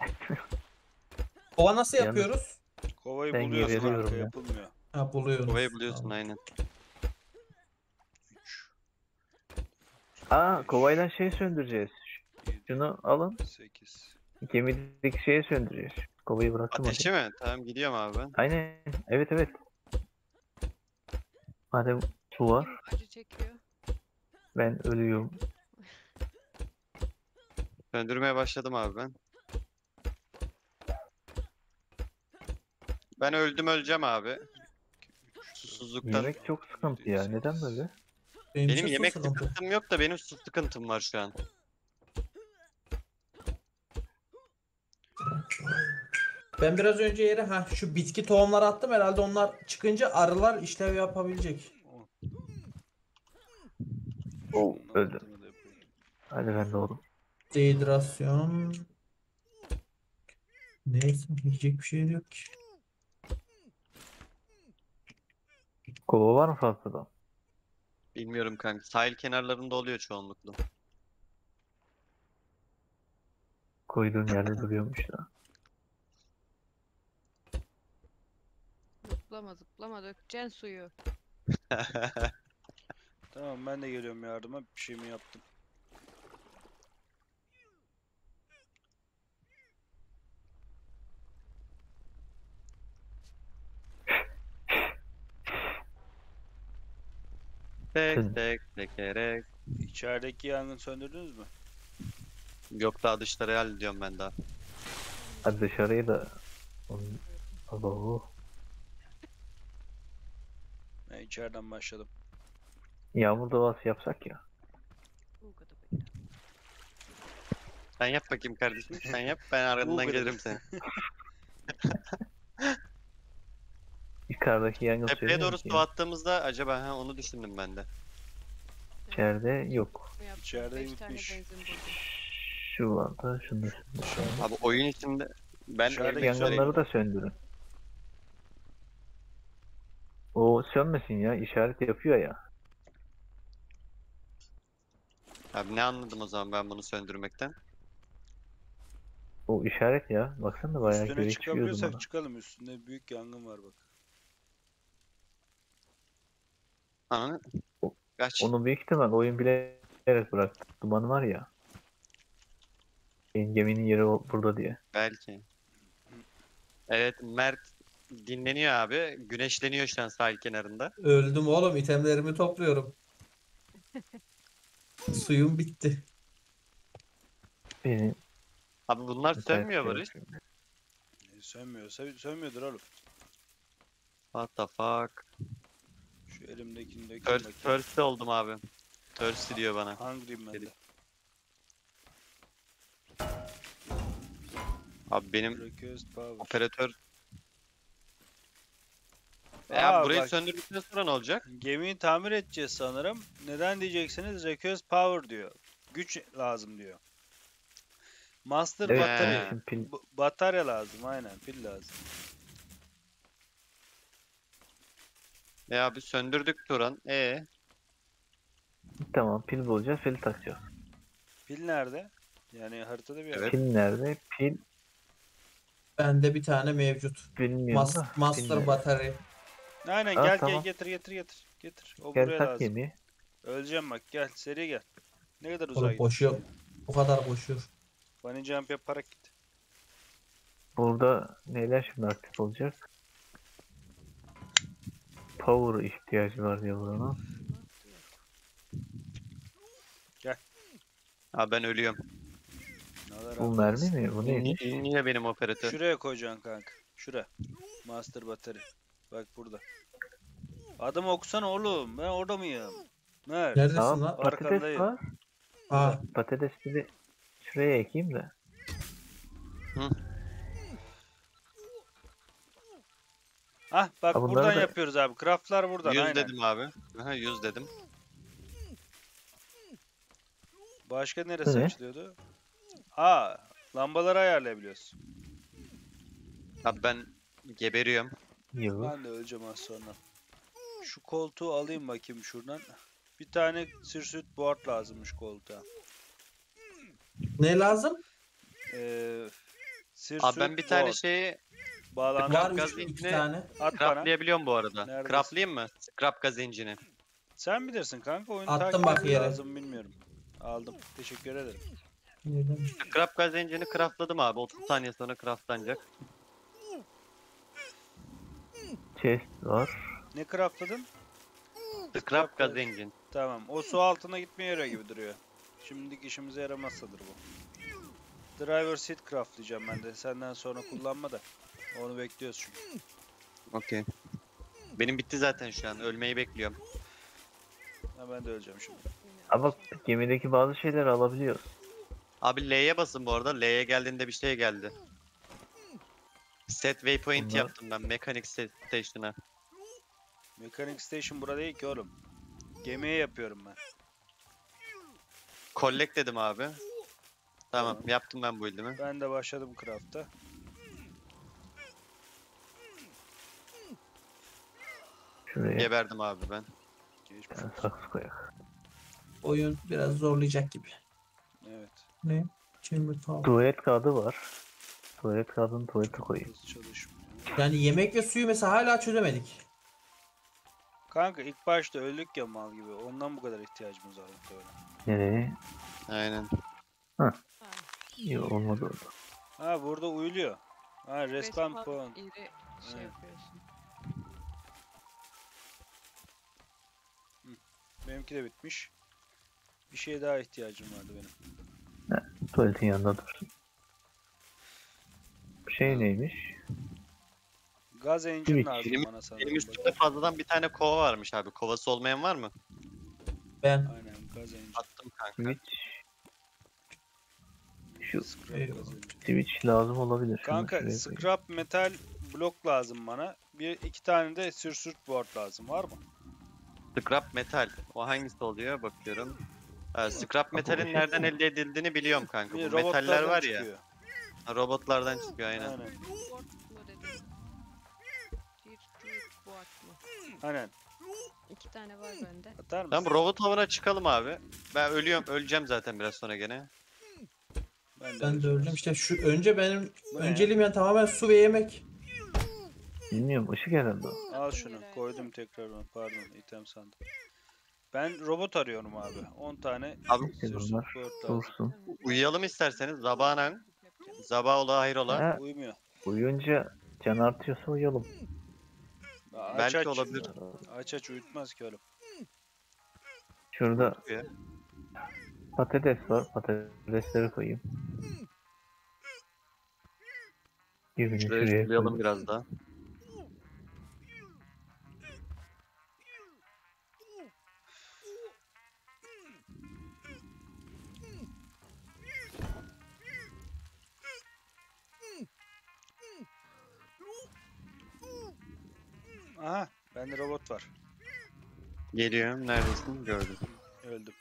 Kova nasıl Yalnız- yapıyoruz? Kovayı Ben buluyorsun geberiyorum arka ya. yapılmıyor. Ha buluyoruz. Kovayı buluyorsun Tamam. aynen. üç, Aa, kovayla şey söndüreceğiz. Şunu alın. sekiz. Gemideki şeyi söndüreceğiz. Kovayı bıraktım Ateşi hadi. mi? Tamam gidiyorum abi ben. Aynen. Evet evet. Madem su var. Kim acı çekiyor? Ben ölüyorum. Söndürmeye başladım abi ben. Ben öldüm öleceğim abi. Susuzluktan. Yemek çok sıkıntı ya. Neden böyle? Benim, Benim için su yemek sıkıntı. sıkıntım yok da benim su sıkıntım var şu an. Ben biraz önce yere ha şu bitki tohumları attım herhalde onlar çıkınca arılar işlev yapabilecek. Oh, Şunun öldüm. altını da yapayım. Hadi ben de oldum. Dehidrasyon. Neyse yiyecek bir şey yok ki. Kova var mı fazladan? Bilmiyorum kanka. Sahil kenarlarında oluyor çoğunlukla. Koyduğum yerde duruyormuş da. Zıplama zıplama dökeceksin suyu. Tamam ben de geliyorum yardıma. Bir şey mi yaptım? Tek tek tekerek. İçerideki yangın söndürdünüz mü? Yok daha dışları hallediyorum ben daha. Hadi dışarıyı da. Abo. Ben içeriden başladım. Yağmur davası yapsak ya. Bu kadar böyle. Sen yap bakayım kardeşim. Sen yap ben ardından kadar. gelirim seni. Yukarıdaki yangın Tepeye söylüyor doğru ki. su attığımızda acaba ha onu düşündüm ben de. İçeride yok. Ne yaptın? İçeride Beş tane bitmiş. benzin buldum. Şu var da şunu. Abi oyun içinde ben Dışarıda ölmek yangınları üzereyim. Yangınları da söndürün. O sönmesin ya. İşaret yapıyor ya. Abi ne anladım o zaman ben bunu söndürmekten? O işaret ya. Baksana bayağı Üstüne göre çıkıyor çıkabiliyorsak dumana. çıkalım. Üstünde büyük yangın var bak. Ananı. O- Kaç. Onu büyük ihtimal oyun bilerek bıraktı. Duman var ya. Benim geminin yeri o- burada diye. Belki. Evet Mert dinleniyor abi. Güneşleniyor şu an sahil kenarında. Öldüm oğlum itemlerimi topluyorum. Suyum bitti. Benim Abi bunlar müsait sönmüyor şey Barış. yok. E, sönmüyorsa sönmüyordur oğlum. What the fuck. Şu elimdekini de First, first oldum abi. Thirsty diyor bana. Hungry'im ben de. Dedik. Abi benim Request power. operatör... Aa, Ya burayı bak. söndürdükten sonra ne olacak? Gemiyi tamir edeceğiz sanırım. Neden diyeceksiniz? Request power diyor. Güç lazım diyor. Master Evet, batarya. He. için pil B- batarya lazım aynen. Pil lazım. Ya abi söndürdük Turan. E tamam, pil bulacağız, pil takacağız. Pil nerede? Yani haritada bir yer. Evet. Pil nerede? Pil Bende bir tane mevcut. bilmiyorum Mas da. pil Master nerede? Battery. Aynen Aa, gel tamam. gel getir getir getir. Getir. O Gel buraya tak lazım. gemiyi. Öleceğim bak gel seri gel. Ne kadar uzağa Oğlum git. boşuyor. Bu kadar boşuyor. Bunny jump yaparak git. Burada neler şimdi aktif olacak? Power ihtiyacı var diyor buranın. Abi ben ölüyorum. Allah Bu razı mermi olsun. mi? Bu neymiş? Niye benim operatör? Şuraya koyacaksın kanka. Şura. Master battery. Bak burada. Adımı okusana oğlum. Ben orada mıyım? Mert. Neredesin Tamam, lan? patates Arkandayım. var. Ha, Patatesi de şuraya ekeyim de. Ah bak Ha, bunları buradan da- yapıyoruz abi. Craftlar buradan yüz aynen. dedim abi. Aha yüz dedim. Başka neresi Bu ne? açılıyordu? Aa, lambaları ayarlayabiliyoruz. Abi ben geberiyorum. Yok. Ben de öleceğim az sonra. Şu koltuğu alayım bakayım şuradan. Bir tane sirsuit board lazımmış koltuğa. ne lazım? Ee, sirsuit Abi ben bir tane board. şeyi Bağlantı Var Var gaz üç, iki içine- tane. at bana. craftlayabiliyorum bu arada. Neredesin? Craftlayayım mı? Scrap gaz engine'i. Sen bilirsin kanka oyunu Attım takip bak etmen yere. lazım bilmiyorum. Aldım. Teşekkür ederim. Nereden? Scrap gaz engine'i craftladım abi. otuz saniye sonra craftlanacak. Chest var. Ne craftladın? Scrap gaz engine. Tamam. O su altına gitmeye yarıyor gibi duruyor. Şimdilik işimize yaramazsadır bu. Driver seat craftlayacağım ben de. Senden sonra kullanma da. Onu bekliyoruz çünkü. Okey. Benim bitti zaten şu an. Ölmeyi bekliyorum. Ha, ben de öleceğim şimdi. Ama gemideki bazı şeyleri alabiliyoruz. Abi L'ye basın bu arada. L'ye geldiğinde bir şey geldi. Set waypoint Bunlar- yaptım ben. Mechanic set station'a. Mechanic Station burada değil ki oğlum. Gemiye yapıyorum ben. Collect dedim abi. Tamam, Tamam. yaptım ben bu build'imi. Ben de başladım craft'a. Şuraya Geberdim abi ben. Geçmiş bir tane olsun. saksı koyak. Oyun biraz zorlayacak gibi. Evet. Ne? Chamber Tower. Tuvalet kağıdı var. Tuvalet kağıdını tuvalete koyayım. Hızlı çalışmıyor. Yani yemek ve suyu mesela hala çözemedik. Kanka ilk başta öldük ya mal gibi. Ondan bu kadar ihtiyacımız var böyle. Nereye? Aynen. Ha, Yok olmadı orada. Ha burada uyuluyor. Ha respawn respawn point. iri şey Evet. yapıyorsun. Benimki de bitmiş. Bir şeye daha ihtiyacım vardı benim. Tuvaletin yanında dursun. Şey neymiş? Gaz engine Switch. lazım Benim- bana sanırım. Benim üstümde fazladan bir tane kova varmış abi. Kovası olmayan var mı? Ben Aynen gaz engine. Attım kanka. Switch. Şu Scrap Eyvallah. gaz engine. switch lazım olabilir. Şunu Kanka şuraya koyayım. scrap metal blok lazım bana. Bir iki tane de sürsürt board lazım. Var mı? Scrap metal. O hangisi oluyor? Bakıyorum. Ha, scrap bu metalin şey nereden mi? elde edildiğini biliyorum kanka. Bir Bu metaller robotlardan var ya. çıkıyor. Ha, robotlardan çıkıyor aynen. Aynen. Board mu dedin? Bir tür board mu? Aynen. İki tane var bende. Atar mısın? Tamam robot avına çıkalım abi. Ben ölüyorum. Öleceğim zaten biraz sonra gene. Ben de, ben de öleceğim. öldüm işte şu önce benim Bu ne? önceliğim yani tamamen su ve yemek. Bilmiyorum ışık herhalde o. Al Attım şunu. yere. Koydum tekrar onu. Pardon item sandım. Ben robot arıyorum abi. on tane Abi Bekle sürsürt bunlar board lazım. dursun. Tamam. uyuyalım isterseniz. Zabanan. Yapacağım. Zabaola hayrola. Ha, Uyumuyor. uyuyunca can artıyorsa uyuyalım. Aç Belki aç. olabilir. Aç aç uyutmaz ki oğlum. Şurada Ya. patates var. Patatesleri koyayım. Birini Şuraya şuraya sulayalım koyayım. biraz daha. Aha. Bende robot var. Geliyorum. Neredesin? Gördüm. Öldüm.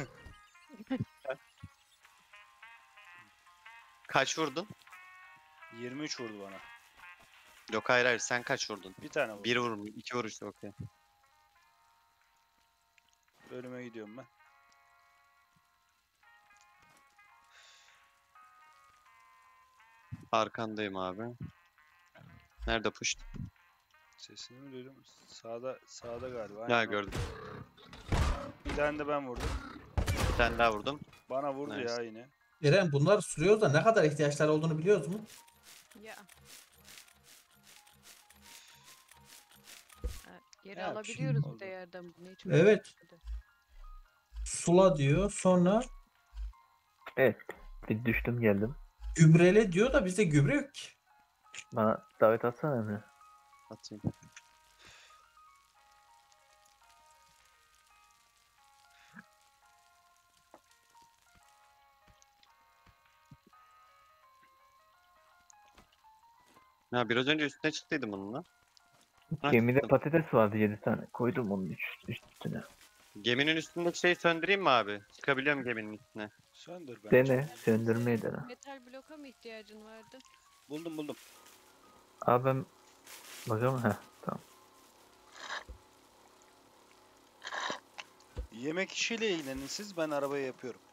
Kaç vurdun? yirmi üç vurdu bana. Yok hayır hayır. Sen kaç vurdun? Bir tane vurdu. Bir vurmuş. iki vuruştu okey. Ölüme gidiyorum ben. Arkandayım abi. Nerede push? Sesini mi duydum? Sağda sağda galiba. Ya Aynen o. gördüm. Bir tane de ben vurdum. Bir tane daha vurdum. Bana vurdu Nice. ya yine. Eren bunlar sürüyoruz da ne kadar ihtiyaçları olduğunu biliyoruz mu? Ya. Ha, geri Ya, alabiliyoruz şimdi bir de oldu. yerden bunu hiç Evet. uğraşmadı. Sula diyor. Sonra Evet. Bir düştüm geldim. gübrele diyor da bizde gübre yok ki. Bana davet atsana Emre. Atayım. Ya biraz önce üstüne çıktıydım bununla. Ha, Gemide çıktım. patates vardı yedi tane. Koydum onun üst, üstüne. Geminin üstündeki şeyi söndüreyim mi abi? Çıkabiliyorum geminin üstüne. Söndür bence. Dene. Söndürmeyi dene. Metal bloka mı ihtiyacın vardı? Buldum buldum. Abi ben bakalım. Heh tamam. Yemek işiyle ilgilenin siz. Ben arabayı yapıyorum.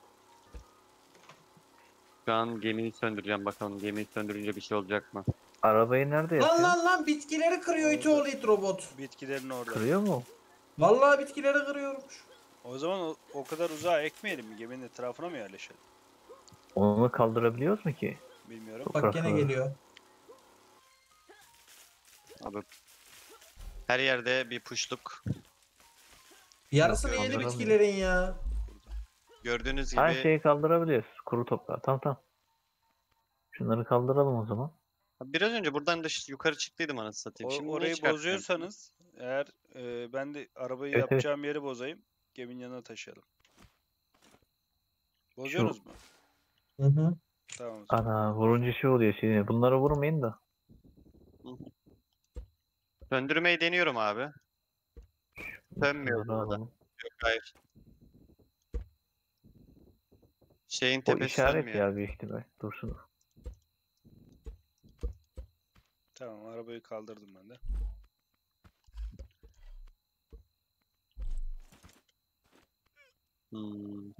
Şu an gemiyi söndüreceğim bakalım. Gemiyi söndürünce bir şey olacak mı? Arabayı nerede Lan yapıyorsun? lan lan bitkileri kırıyor iti oğlu it robot. Bitkilerin orada. Kırıyor mu? Vallahi bitkileri kırıyormuş. O zaman o, o kadar uzağa ekmeyelim mi? Geminin etrafına mı yerleşelim? Onu kaldırabiliyoruz mu ki? Bilmiyorum. Bak gene Toprakları. geliyor. Abi her yerde bir puşluk. Yarısını Yok, yedi kaldıramıyor. bitkilerin ya. Gördüğünüz gibi Her şeyi kaldırabiliyoruz. Kuru toprağı. Tamam tamam. Şunları kaldıralım o zaman. biraz önce buradan da ş- yukarı çıktıydım anasını satayım. O- Şimdi niye orayı çıkartmıyorum? bozuyorsanız eğer e, ben de arabayı Evet, evet. yapacağım yeri bozayım. Geminin yanına taşıyalım. Bozuyorsunuz mu? Hı hı. Tamam. o zaman. Ana vurunca şey oluyor şimdi. Bunlara vurmayın da. Söndürmeyi deniyorum abi. Sönmüyor Şunları burada. alalım. Yok, hayır. Şeyin O tepesi işaret sönmüyor. ya büyük ihtimal. Dursun. Tamam, arabayı kaldırdım ben de. Hmm.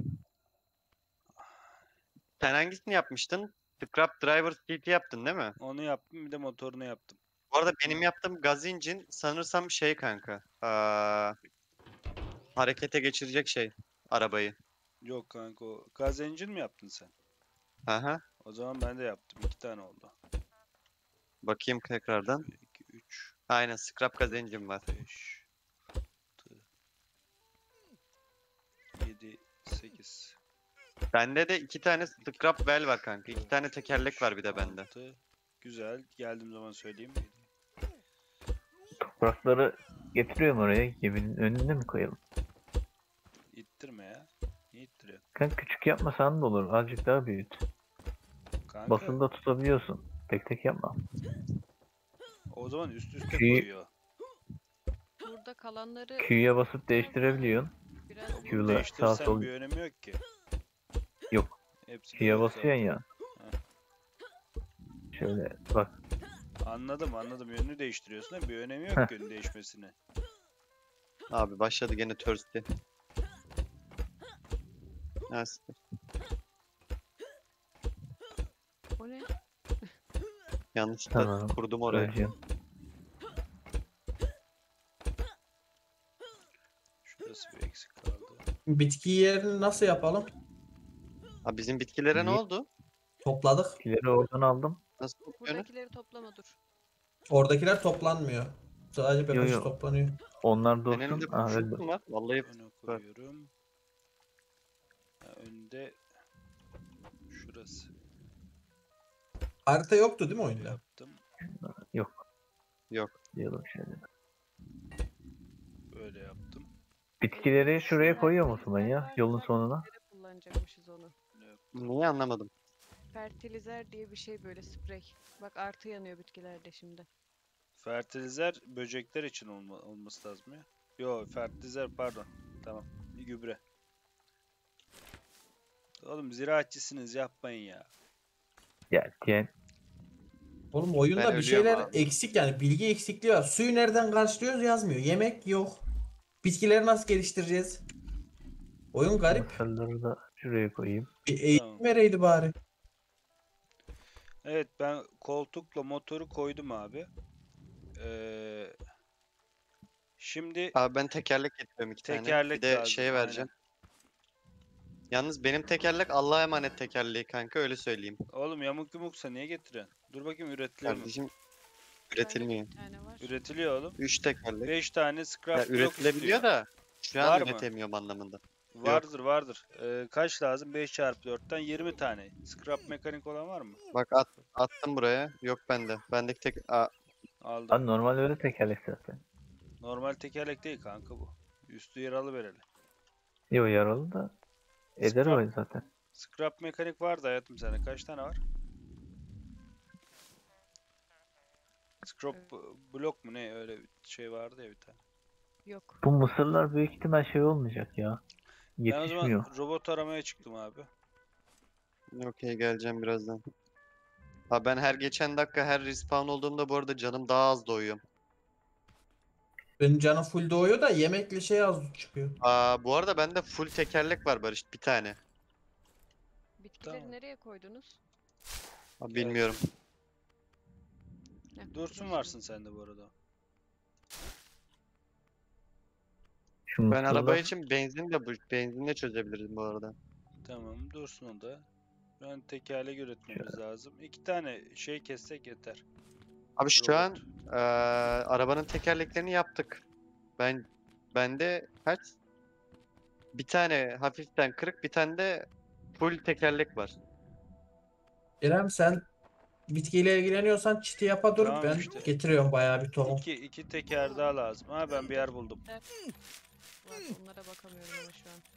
Sen hangisini yapmıştın? Scrap Driver Seat'i yaptın değil mi? Onu yaptım, bir de motorunu yaptım. Bu arada benim yaptığım gaz engine sanırsam şey kanka. Aa, harekete geçirecek şey arabayı. Yok kanka, o gaz engine mi yaptın sen? Aha. O zaman ben de yaptım. İki tane oldu. Bakayım tekrardan. iki, üç, Aynen scrap gaz engine var. beş, altı, yedi, sekiz, Bende de iki tane scrap well var kanka. İki tane tekerlek var bir de bende. altı. Güzel. Geldiğim zaman söyleyeyim. Toprakları getiriyorum oraya. Geminin önüne mi koyalım? İttirme ya. Niye ittiriyor? Kanka küçük yapmasan da olur. Azıcık daha büyüt. Kanka, Basında tutabiliyorsun. Tek tek yapma. o zaman üst üste Kıyı- koyuyor. Burada kalanları Q'ya basıp değiştirebiliyorsun. biraz Bunu Q'la sağ değiştirsen sol. bir önemi yok ki. Yok. Hepsi Q'ya böyle basıyorsun zaten. ya. Şöyle bak. Anladım anladım. Yönünü değiştiriyorsun da bir önemi Heh. yok yönü değişmesine. Abi başladı gene Thursday. Neyse. o ne? Yanlışlıkla Tamam. kurdum oraya. Öleceğim. Şurası bir eksik kaldı. Bitki yerini nasıl yapalım? Abi bizim bitkilere ne İyi. oldu? Topladık. Kileri oradan aldım. Nasıl yapıyorsun? Buradakileri toplama dur. Oradakiler toplanmıyor. Sadece Yo, bebek yo. toplanıyor. Onlar Benim elimde dursun. Aa, öldü. kuşluk mu var? Vallahi Öne koyuyorum. Ha, önde şurası. Harita yoktu değil mi Böyle oyunda? yaptım. Yok. yok. Diyelim şöyle. Böyle yaptım. Bitkileri şuraya koyuyor musun ben Fertilizer ya? varsa Yolun sonuna. bitkilere kullanacakmışız onu. Böyle yaptım. Niye anlamadım. Fertilizer diye bir şey böyle sprey. Bak artı yanıyor bitkilerde şimdi. Fertilizer böcekler için olma, olması lazım ya. Yo, fertilizer pardon. Tamam. Bir gübre. Oğlum ziraatçısınız, yapmayın ya. Ya diyen. Oğlum oyunda Ben bir ölüyorum şeyler abi. eksik yani bilgi eksikliği var. Suyu nereden karşılıyoruz yazmıyor. Yemek yok. Bitkileri nasıl geliştireceğiz? Oyun garip. Mısırları da şuraya koyayım. Bir eğitim Tamam. vereydi bari. Evet, ben koltukla motoru koydum abi. Ee, şimdi Abi ben tekerlek getiriyorum iki tane. tekerlek Bir de lazım. şey vereceğim. Yalnız benim tekerlek Allah'a emanet tekerleği kanka öyle söyleyeyim. aynen. Oğlum yamuk yumuksa niye getiriyorsun? Dur bakayım, üretilir mi? Kardeşim Bir tane- üretilmiyor. Bir tane var. Üretiliyor oğlum. Üç tekerlek. beş tane Ya scrap block üretilebiliyor istiyor. da şu an Var mı? üretemiyorum anlamında. Vardır vardır. Ee, kaç lazım? beş çarpı dörtten yirmi tane. Scrap mekanik olan var mı? Bak at, attım buraya. Yok bende. Bendeki tek... Aa, Aldım. Lan normal öyle tekerlek zaten. Normal tekerlek değil kanka bu. Üstü yaralı vereli. Yo yaralı da eder Scrap- o zaten. Scrap mekanik vardı hayatım sende. Kaç tane var? Scrap block mu ne, öyle bir şey vardı ya bir tane. Yok. Bu mısırlar büyük ihtimal şey olmayacak ya. Ben o Yetişmiyor. zaman robot aramaya çıktım abi. okey geleceğim birazdan. Ha ben her geçen dakika her respawn olduğumda bu arada canım daha az doğuyor. Benim canım full doğuyor da yemekli şey az çıkıyor. Aa bu arada bende full tekerlek var Barış bir tane. Bitkileri Tamam. nereye koydunuz? Ha, bilmiyorum. Heh, Dursun dur varsın şimdi. sende bu arada. Şu Ben mısırlar araba için benzin de bu benzinle çözebiliriz bu arada. Tamam dursun o da. Ben tekerlek üretmemiz lazım. İki tane şey kessek yeter. Abi şu Robot. an eee, arabanın tekerleklerini yaptık. Ben bende kaç? Bir tane hafiften kırık, bir tane de full tekerlek var. İrem sen bitkiyle ilgileniyorsan çiti yapa dur. Tamam Ben işte. getiriyorum bayağı bir tohum. İki, iki teker daha lazım. Ha ben bir yer buldum. Var, onlara bakamıyorum ama şu an.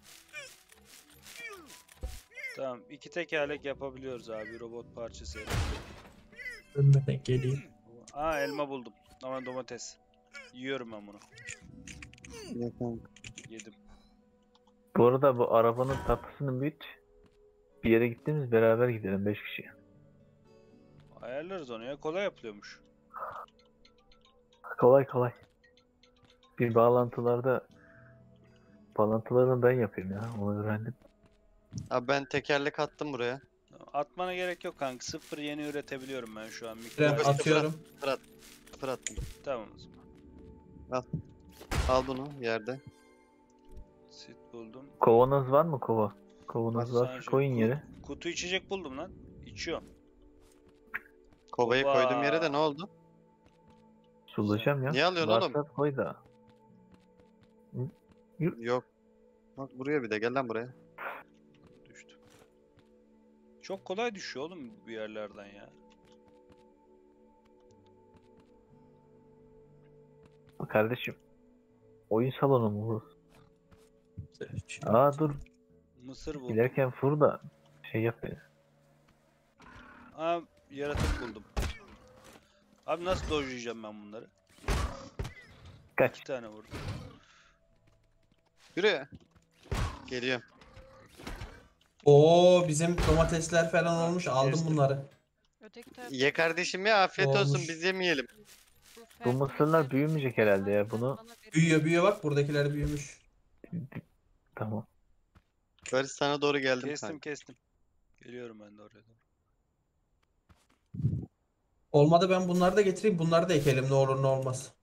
Tamam iki tekerlek yapabiliyoruz abi robot parçası. Önüme geleyim. Aa elma buldum. Ama domates. Yiyorum ben bunu. Yedim. Bu arada bu arabanın tatlısını büyüt. Bir yere gittiğimiz beraber gidelim beş kişi. Ayarlarız onu ya. Kolay yapılıyormuş. Kolay kolay. Bir bağlantılarda bağlantılarını ben yapayım ya. Onu öğrendim. Abi ben tekerlek attım buraya. Atmana gerek yok kanka. Sıfır yeni üretebiliyorum ben şu an. İrem Mikrodalga- atıyorum. Sıfır attım. Tamam o zaman. Al bunu yerde. Sit buldum. Kovanız var mı kova? Kovanız Sen varsa şey- koyun ku- yere. Kutu içecek buldum lan. İçiyorum. Kovayı Oba. koydum yere de ne oldu? Sulayacağım ya. Niye alıyorsun Varsa oğlum? koy da. Yok. Bak buraya bir de gel lan buraya. Düştü. Çok kolay düşüyor oğlum bir yerlerden ya. Kardeşim. Oyun salonu mu bu? Aa dur. Mısır buldum. Giderken fır da şey yap ya. Aa yaratık buldum. Abi nasıl dojlayacağım ben bunları? Kaç. İki tane vurdum. Yürü. Geliyorum. Oo bizim domatesler falan olmuş. Aldım Kestim. bunları. Öteki tarafta Ye kardeşim ya afiyet olsun Olmuş. biz yemeyelim. bu Bu fertilizler mısırlar büyümeyecek herhalde ya. Bunu bana verin. Büyüyor büyüyor bak buradakiler büyümüş. tamam. Barış sana doğru geldim Kestim kanka. kestim. Geliyorum ben de oraya doğru. Olmadı ben bunları da getireyim. Bunları da ekelim ne olur ne olmaz.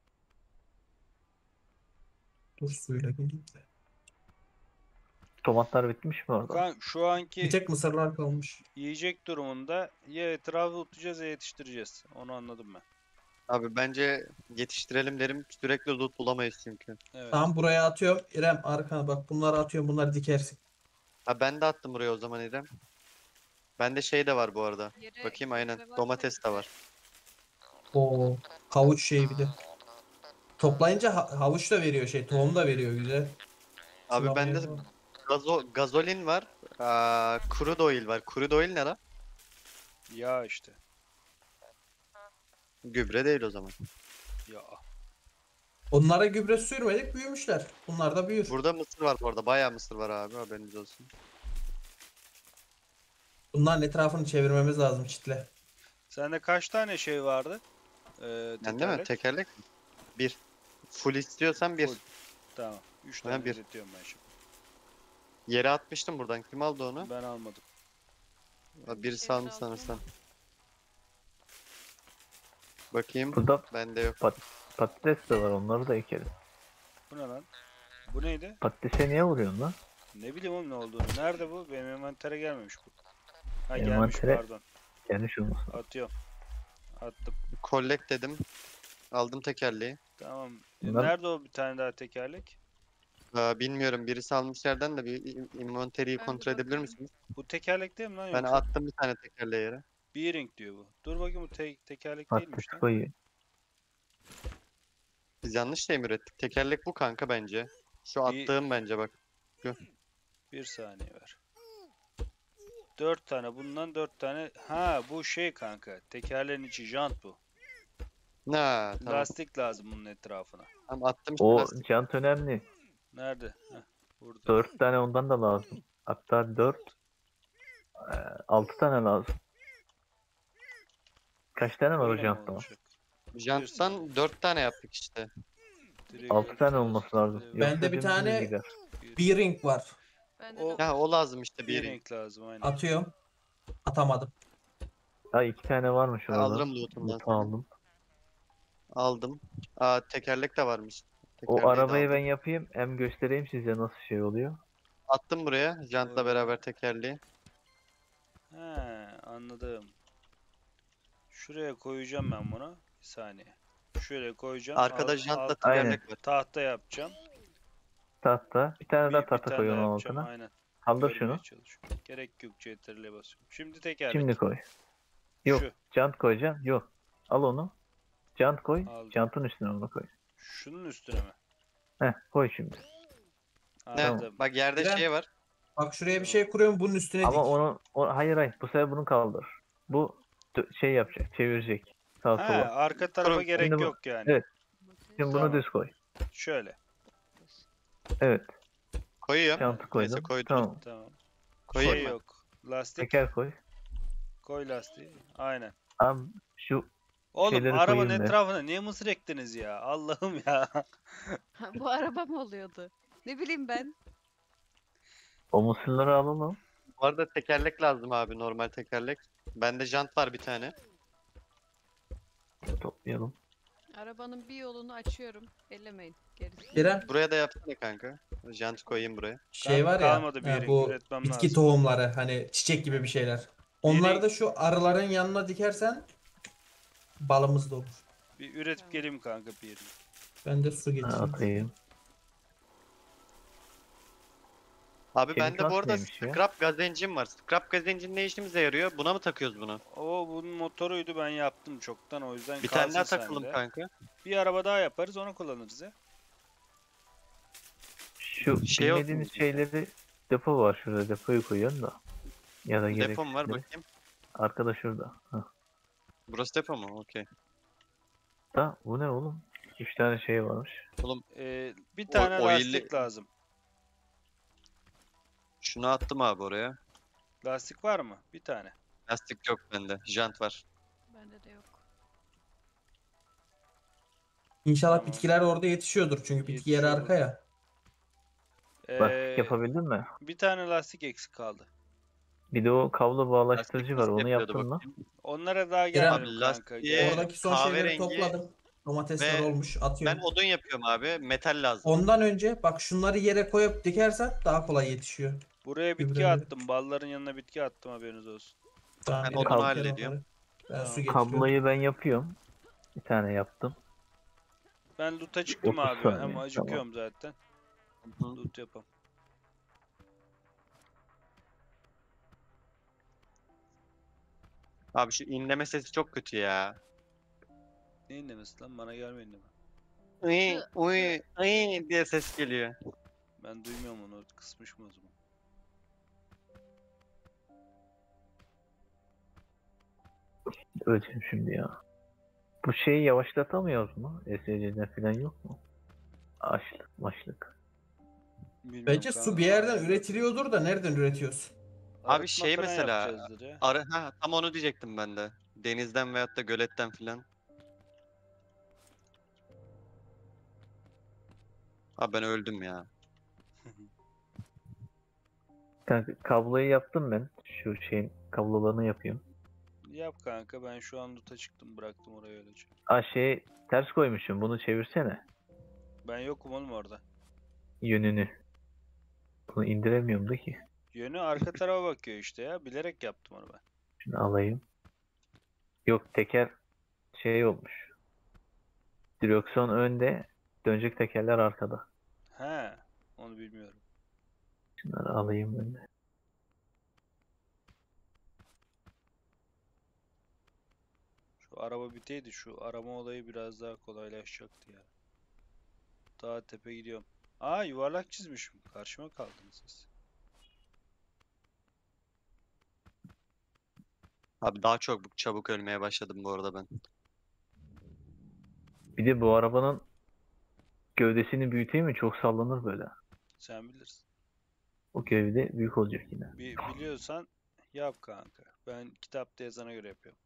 Dur suyla geleyim de. Tomatlar bitmiş mi orada? Kan şu Bir anki tek mısırlar kalmış. yiyecek durumunda ya etrafı tutacağız ya yetiştireceğiz. Onu anladım ben. Abi bence yetiştirelim derim sürekli loot bulamayız çünkü. Evet. Tamam buraya atıyorum. İrem arkana bak bunları atıyorum. Bunları dikersin. Ha ben de attım buraya o zaman İrem. Bende şey de var bu arada. Yere Bakayım aynen. gübre varsa Domates de gübre. var. Oo havuç şeyi bir de. Toplayınca ha- havuç da veriyor şey. Tohum da veriyor güzel. Abi Sulamaya bende falan. gazo gazolin var. Aa, crude oil var. Crude oil ne lan? Ya işte. Gübre değil o zaman. Ya. Onlara gübre sürmedik büyümüşler. Bunlar da büyür. Burada mısır var bu arada. Bayağı mısır var abi haberiniz olsun. Bunların etrafını çevirmemiz lazım çitle. Sende kaç tane şey vardı? Ee, Yani değil mi? tekerlek? Tekerlek mi? Bir. Full istiyorsan bir. Full. Tamam. Üç Ha, tane bir. üretiyorum ben şimdi. Yere atmıştım buradan. Kim aldı onu? Ben almadım. Ha, Birisi Şeyleri almış aldım sanırsam. Bakayım. Burada Bende yok. patates de var. Onları da ekelim. Bu ne lan? Bu neydi? Patatese niye vuruyorsun lan? Ne bileyim oğlum ne olduğunu. Nerede bu? Benim envantere gelmemiş bu. Ha gelmiş Envantere- pardon. Gelmiş olmasın. Atıyorum. Attım. Collect dedim. Aldım tekerleği. Tamam. E, Bunlar- Nerede o bir tane daha tekerlek? Aa, bilmiyorum. Birisi almış yerden de bir in- inventory'yi Ben kontrol bir edebilir bakayım. misiniz? Bu tekerlek değil mi lan Ben yoksa? attım bir tane tekerleği yere. Bearing diyor bu. Dur bakayım bu te- tekerlek değilmiş Patates lan. koyuyor. Biz yanlış şey mi ürettik? Tekerlek bu kanka bence. Şu Bir- attığım bence bak. Bir saniye ver. Dört tane bundan dört tane. Ha bu şey kanka. Tekerleğin içi jant bu. Na tamam. Lastik lazım bunun etrafına. Tamam attım işte O lastik. jant önemli. Nerede? Heh, burada. Dört tane ondan da lazım. Hatta dört. Ee, altı tane lazım. Kaç tane var o Öyle mi jantta? olacak? Janttan dört tane yaptık işte. Direkt Altı tane olması lazım. Evet. Bende Yoksa bir dümdüz tane- gider. Bir ring var. Bende O- de Ha o lazım işte bir bir. renk lazım aynen. Atıyorum. Atamadım. Ha iki tane varmış orada. Alırım lootundan. Loot'u aldım. Aldım. Aa tekerlek de varmış. O Tekerleği de arabayı ben aldık. yapayım. Hem göstereyim size nasıl şey oluyor. Attım buraya jantla Buyurun. beraber tekerleği. He, anladım. Şuraya koyacağım ben bunu. Bir saniye. Şöyle koyacağım. Arkada Al, jantla al, Aynen. tekerlek var. tahta yapacağım. Tahta. Bir tane daha Bir, bir tahta tane koy daha onun yapacağım. altına. Aynen. Kaldır Görmeye şunu. çalışıyorum. Gerek yok, Ctrl'e basıyorum. Şimdi tekerlek. Şimdi koy. Yok. Şu. Jant koyacaksın. Yok. Al onu. Jant koy. Aldım. Jantın üstüne onu koy. Şunun üstüne mi? Heh, koy şimdi. Ne? Anladım. Bak yerde Diren. şey var. Bak şuraya bir şey kuruyorum bunun üstüne Ama dik. onu o, hayır hayır bu sefer bunu kaldır. Bu dö- şey yapacak, çevirecek. Sağa He, sola. arka tarafa Kurun. gerek Şimdi bu- yok yani. Evet. Şimdi bunu Tamam. düz koy. Şöyle. Evet. Koyuyorum. Jantı koydum. Neyse koydum. Tamam. Tamam. Koyayım Şey mı? yok. Lastik. Teker koy. Koy lastiği. Aynen. Abi şu Oğlum Şeyleri arabanın koyayım da. etrafına niye mısır ektiniz ya? Allah'ım ya. Ha, bu araba mı oluyordu? Ne bileyim ben. o mısırları alalım. Bu arada tekerlek lazım abi, normal tekerlek. Bende jant var bir tane. Toplayalım. Arabanın bir yolunu açıyorum. Ellemeyin. Gerisi. Diren. Buraya da yapsana kanka. Jant koyayım buraya. Şey Kal- var ya kalmadı bir ha, yerin, bu üretmem bitki lazım. tohumları hani çiçek gibi bir şeyler. Onları Biri- da şu arıların yanına dikersen balımız da olur. Bir üretip Tamam. geleyim kanka bir yerini. Ben de su Ha, getireyim. atayım. Abi Çelik bende bu laf arada neymiş ya? scrap gaz engine var. Scrap gaz engine ne işimize yarıyor? Buna mı takıyoruz bunu? O bunun motoruydu, ben yaptım çoktan, o yüzden Bir tane kalsın daha takalım sende. kanka. Bir araba daha yaparız, onu kullanırız ya. Şu Şey olsun bilmediğiniz diye. şeyleri depo var şurada. Depoyu koyuyorum da. Ya da Depom var gerekirse. bakayım. Arkada şurada. Hah. Burası depo mu? Okey. Da bu ne oğlum? Üç tane şey varmış. Ee, bir tane o lastik illi- lazım. Şunu attım abi oraya. Lastik var mı? Bir tane. Lastik yok bende. Jant var. Bende de yok. İnşallah Tamam. bitkiler orada yetişiyordur çünkü bitki yeri Yetişiyordur. arka ya. Bak Ee, yapabildin mi? bir tane lastik eksik kaldı. Bir de o kablo bağlaştırıcı Lastik var. nasıl Onu yapıyordu yaptın mı? bakayım? Onlara daha Kerem- gelmedim Abi kanka. lastiğe- Gel- Oradaki son şeyleri kahverengi topladım. Domatesler ve olmuş Ben atıyorum. odun yapıyorum abi. Metal lazım. Ondan önce bak şunları yere koyup dikersen daha kolay yetişiyor. Buraya bitki Gübreleri. attım. Balların yanına bitki attım, haberiniz olsun. Tamam, Ben bir de odunu diker hallediyorum. onları. Ben Tamam. su getiriyorum. Kabloyu ben yapıyorum. Bir tane yaptım. Ben loot'a çıktım otuz abi. saniye, Hem acıkıyorum zaten. Hı. Loot yapalım. Abi şu inleme sesi çok kötü ya. Neyin demesi lan? Bana gelmeyin deme. Uy, uy, uy diye ses geliyor. Ben duymuyorum onu. Kısmışım o zaman. Öleceğim şimdi ya. Bu şeyi yavaşlatamıyoruz mu? S C C'de falan yok mu? Açlık, maçlık. Bilmiyorum Bence kanka. su bir yerden üretiliyordur da nereden üretiyorsun? Abi Arıtma şey falan mesela, yapacağızdır ya. Arı, ha tam onu diyecektim ben de. Denizden veyahut da göletten filan. Abi ben öldüm ya. Kanka, kabloyu yaptım ben. Şu şeyin kablolarını yapayım. Yap kanka, ben şu an loot'a çıktım, bıraktım oraya öylece. Aa şey ters koymuşum. Bunu çevirsene. Ben yokum oğlum orada. Yönünü. Bunu indiremiyorum da ki. Yönü arka tarafa bakıyor işte ya. Bilerek yaptım onu ben. Şunu alayım. Yok teker şey olmuş. Direksiyon önde. Dönecek tekerler arkada. He, onu bilmiyorum. Şunları alayım ben de. Şu araba biteydi, şu arama olayı biraz daha kolaylaşacaktı ya. Daha tepe gidiyorum. Aa, yuvarlak çizmişim. Karşıma kaldınız siz. Abi daha çok çabuk ölmeye başladım bu arada ben. Bir de bu arabanın gövdesini büyüteyim mi? Çok sallanır böyle. Sen bilirsin. O gövde büyük olacak yine. Bi- biliyorsan yap kanka. Ben kitapta yazana göre yapıyorum.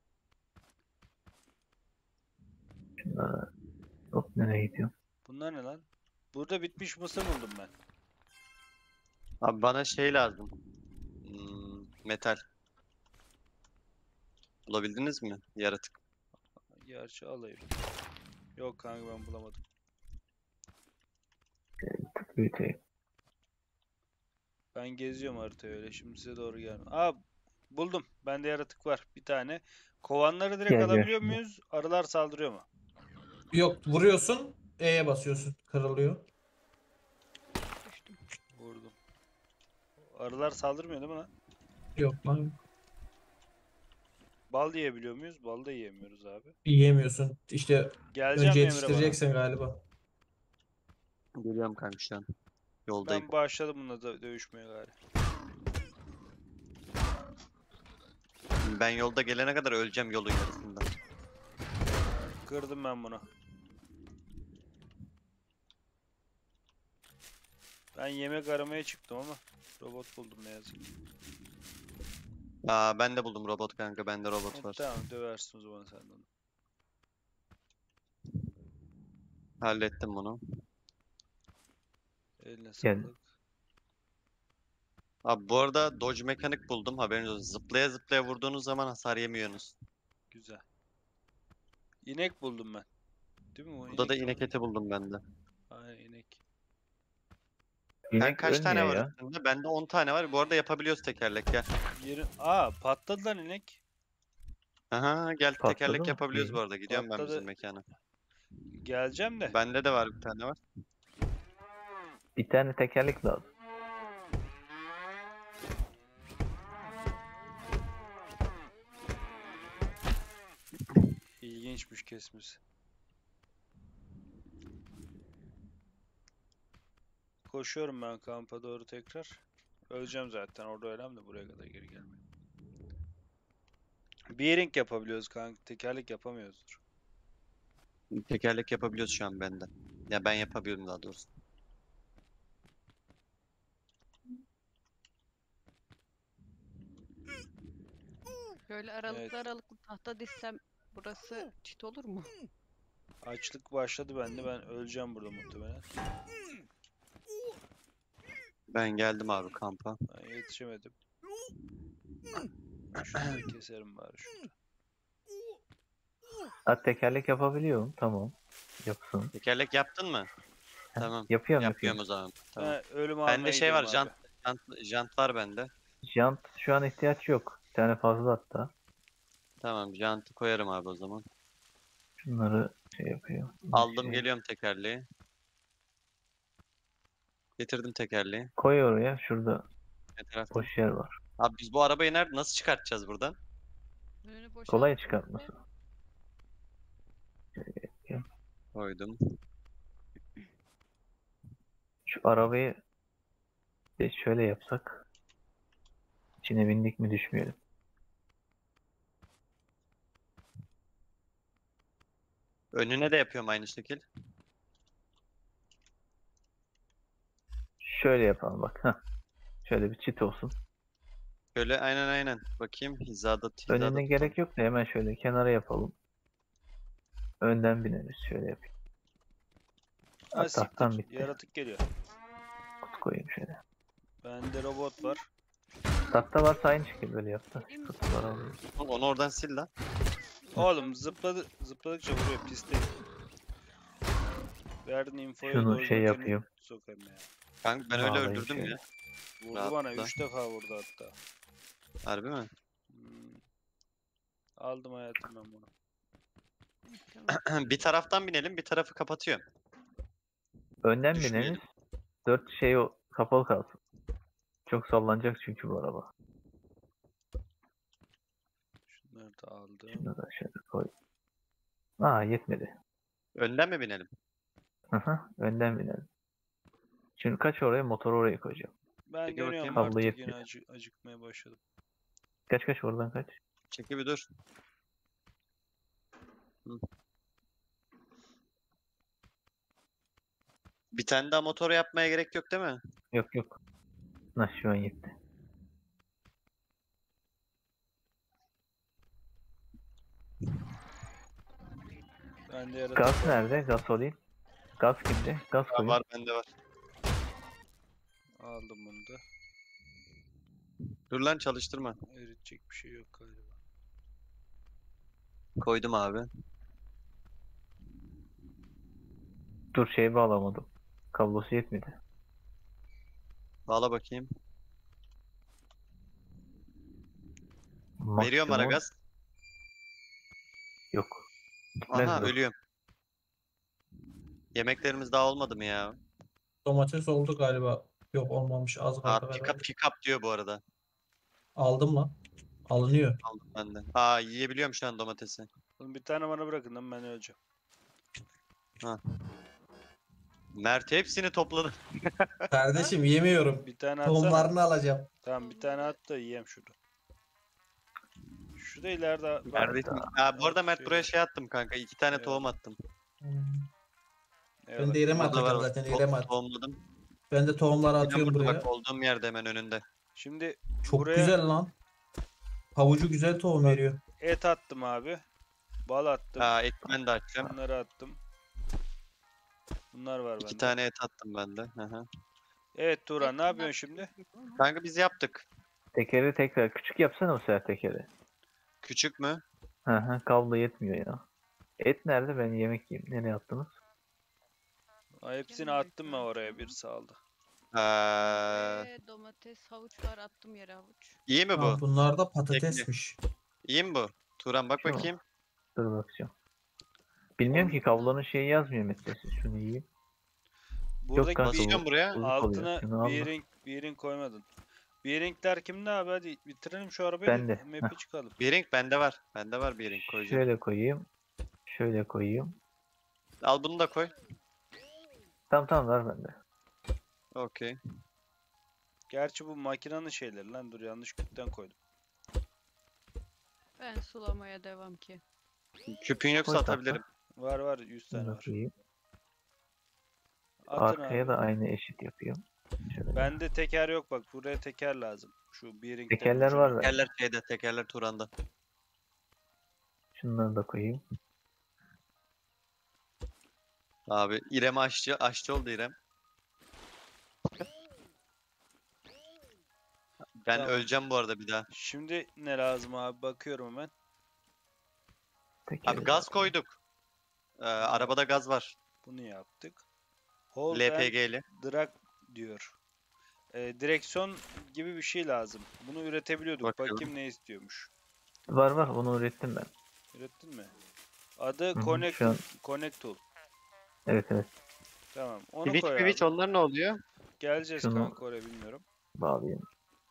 Şunları... Hop nereye gidiyorum? Bunlar ne lan? Burada bitmiş mısır buldum ben. Abi bana şey lazım. Hmm, metal. Bulabildiniz mi? Yaratık. Gerçi alayım. Yok kanka, ben bulamadım. Büyüteyim. Ben geziyorum haritayı öyle. Şimdi size doğru gelme. Aa, buldum. Bende yaratık var bir tane. Kovanları direkt Gel, gel alabiliyor şimdi. muyuz? Arılar saldırıyor mu? Yok, vuruyorsun. E'ye basıyorsun. Kırılıyor. Düştüm. Vurdum. Arılar saldırmıyor değil mi lan? Yok lan. Bal yiyebiliyor muyuz? Bal da yiyemiyoruz abi. Yiyemiyorsun. İşte Geleceğim önce mi Emre bana? yetiştireceksin galiba. Geliyorum kanka şu an. Yoldayım. Ben başladım bununla da dövüşmeye gari. Ben yolda gelene kadar öleceğim yolun yarısında. Kırdım ben bunu. Ben yemek aramaya çıktım ama robot buldum ne yazık ki. Aa ben de buldum robot kanka. Bende robot E, var. Tamam döversin o zaman sen de onu. Hallettim bunu. Eline Gel. sağlık. Abi bu arada dodge mekanik buldum. Haberiniz olsun. Zıplaya zıplaya vurduğunuz zaman hasar yemiyorsunuz. Güzel. İnek buldum ben. Değil mi bu? Burada da İnek inek mi? eti buldum bende. Aynen inek. Sen İnek kaç tane ölmüyor var ya. üstünde? Bende on tane var. Bu arada yapabiliyoruz tekerlek gel. Yeri... Aa, patladı lan inek. Aha gel Patladı tekerlek mı? yapabiliyoruz İyi. bu arada. Gidiyorum ben Patladı. bizim mekana. Geleceğim de. Bende de var bir tane var. Bir tane tekerlek lazım. İlginçmiş kesmesi. Koşuyorum ben kampa doğru tekrar. Öleceğim zaten orada ölem de buraya kadar geri gelmeyeyim. Bearing yapabiliyoruz kanka. Tekerlek yapamıyoruzdur. Tekerlek yapabiliyoruz şu an bende. Ya ben yapabiliyorum daha doğrusu. Şöyle aralıklı Evet. aralıklı tahta dizsem burası çit olur mu? Açlık başladı bende. Ben öleceğim burada muhtemelen. Ben geldim abi kampa. Ben yetişemedim. Şurayı keserim bari şurada. Ha, tekerlek yapabiliyorum. Tamam. Yapsın. Tekerlek yaptın mı? Tamam. Yapıyorum Yapıyorum yapıyorum. o zaman. Tamam. Ben ölüm almaya Bende şey var, gidiyorum jant, jant, jant var bende. Jant şu an ihtiyaç yok. Bir tane fazla hatta. Tamam, jantı koyarım abi o zaman. Şunları şey yapıyor. Aldım, Şey- geliyorum tekerleği. Getirdim tekerleği. Koy oraya. Şurada Ne tarafta? boş yer var. Abi biz bu arabayı nerede, nasıl çıkartacağız buradan? Önünü boşalt. Kolay çıkartması. Koydum. Şu arabayı de şöyle yapsak. İçine bindik mi düşmeyelim. Önüne de yapıyorum aynı şekil. Şöyle yapalım bak. Heh. Şöyle bir çit olsun. Şöyle aynen aynen. Bakayım hizada hizada Önüne tutalım. gerek yok da hemen şöyle kenara yapalım. Önden bineriz. Şöyle yapayım. Ha, Tahtan siktir. bitti. Yaratık geliyor. Kutu koyayım şöyle. Bende robot var. Tahta varsa aynı şekilde böyle yap da. Geleyim mi? Kutuları alayım. Onu oradan sil lan. Oğlum zıpladı, zıpladıkça vuruyor piste. Verdin infoyu Şunu doğru şey makineyi yapayım. Sokarım ya. Kanka ben öyle Bağlayayım öldürdüm şöyle. ya. Vurdu Rahatla. bana üç defa vurdu hatta. Harbi mi? Hmm. Aldım hayatım ben bunu. Tamam. Bir taraftan binelim, bir tarafı kapatıyorum. Önden Düşmeyelim. bineriz. Dört şey o kapalı kalsın. Çok sallanacak çünkü bu araba. Şunları da aldım. Şunu da şöyle koy. Aa yetmedi. Önden mi binelim? Hı önden binelim. Şimdi kaç oraya motoru oraya koyacağım. Ben Peki dönüyorum bakayım. Kablo artık yine yetmiyor. acı, acıkmaya başladım. Kaç kaç oradan kaç. Çeki bir dur. Hı. Bir tane daha motor yapmaya gerek yok değil mi? Yok yok. Nah şu an yetti. Ben de yaratık Gaz var. nerede? Gasolin. Gaz kimde? Gaz Ha, koyun. var bende var. Aldım bunu da. Dur lan çalıştırma. Eritecek bir şey yok galiba. Koydum abi. Dur şey bağlamadım. Kablosu yetmedi. Bağla bakayım. Veriyorum ara Maksimum gaz. yok. Gitmez Aha bu. ölüyorum. Yemeklerimiz daha olmadı mı ya? Domates oldu galiba. Yok olmamış. Az Aa, kaldı pick galiba. up, pick up diyor bu arada. Aldım lan. Alınıyor. Aldım ben de. Aa, yiyebiliyorum şu an domatesi. Oğlum bir tane bana bırakın lan, ben öleceğim. Mert hepsini topladı. Kardeşim yemiyorum. Bir tane atsana. Tohumlarını alacağım. Tamam, bir tane at da yiyeyim şunu. Şurada ileride bak. Kardeşim. Aa, bu arada Mert Şey- buraya şey attım kanka. iki tane Evet. tohum attım. Hmm. Eyvallah. Ben de İrem'e Burada var atacağım bak. zaten. to- İrem'e at. Tohumladım. Ben de tohumları Yine atıyorum burada buraya. bak, olduğum yerde hemen önünde. Şimdi Çok buraya güzel lan. Havucu güzel tohum veriyor. et attım abi. Bal attım. Aa, et ben de açacağım. Bunları attım. Bunlar var İki bende. tane et attım ben de. Hı hı. Evet Turan, ne Etler yapıyorsun şimdi? Kanka biz yaptık. Tekeri tekrar küçük yapsana bu sefer tekeri. Küçük mü? Hı hı, kablo yetmiyor ya. Et nerede? Ben yemek yiyeyim. Nereye attınız? Aa, hepsini attım ben oraya, bir saldı. Ee, Ve domates, havuç var, attım yere havuç. iyi mi Ha, bu? bunlar da patatesmiş. İyi mi bu? Turan bak Şu. bakayım. Dur bakacağım. Bilmiyorum ki kablonun şeyi yazmıyor metresi. Şunu yiyeyim. Buradaki kanka, bir bu- Basıyorum buraya. Bozuk oluyor. altına Şunu al da. bearing, bearing koymadın. Bearingler kimde abi? Hadi bitirelim şu arabayı. Bende. da Map'e çıkalım. Bir ring bende var. Bende var bir ring koyacağım. Şöyle koyayım. Şöyle koyayım. Al bunu da koy. Tamam tamam var bende. Okey. Gerçi bu makinenin şeyleri lan, dur yanlış kütten koydum. Ben sulamaya devam ki. Küpün yoksa Koy atabilirim. Var var, yüz tane Şunu da var. koyayım. Atın Arkaya abi. da aynı eşit yapıyorum. Şöyle. Bende teker yok bak, buraya teker lazım. Şu bearinglerin Tekerler ucuna. var bende. Tekerler şeyde, tekerler Turan'da. Şunları da koyayım. Abi İrem aşçı, aşçı oldu İrem. Ben Tamam. öleceğim bu arada bir daha. Şimdi ne lazım abi, bakıyorum hemen. Tekeri Abi de gaz koyayım. koyduk. Ee, arabada gaz var. Bunu yaptık. Hold L and P G'li. drag diyor. Ee, direksiyon gibi bir şey lazım. Bunu üretebiliyorduk. Bakalım. Bakayım ne istiyormuş. Var var onu ürettim ben. Ürettin mi? Adı hı, Connect, şu an- Connect Tool. Evet evet Tamam. Onu Twitch koy Twitch abi. onlar ne oluyor? Geleceğiz Şunu- kanka oraya, bilmiyorum. bağlayayım.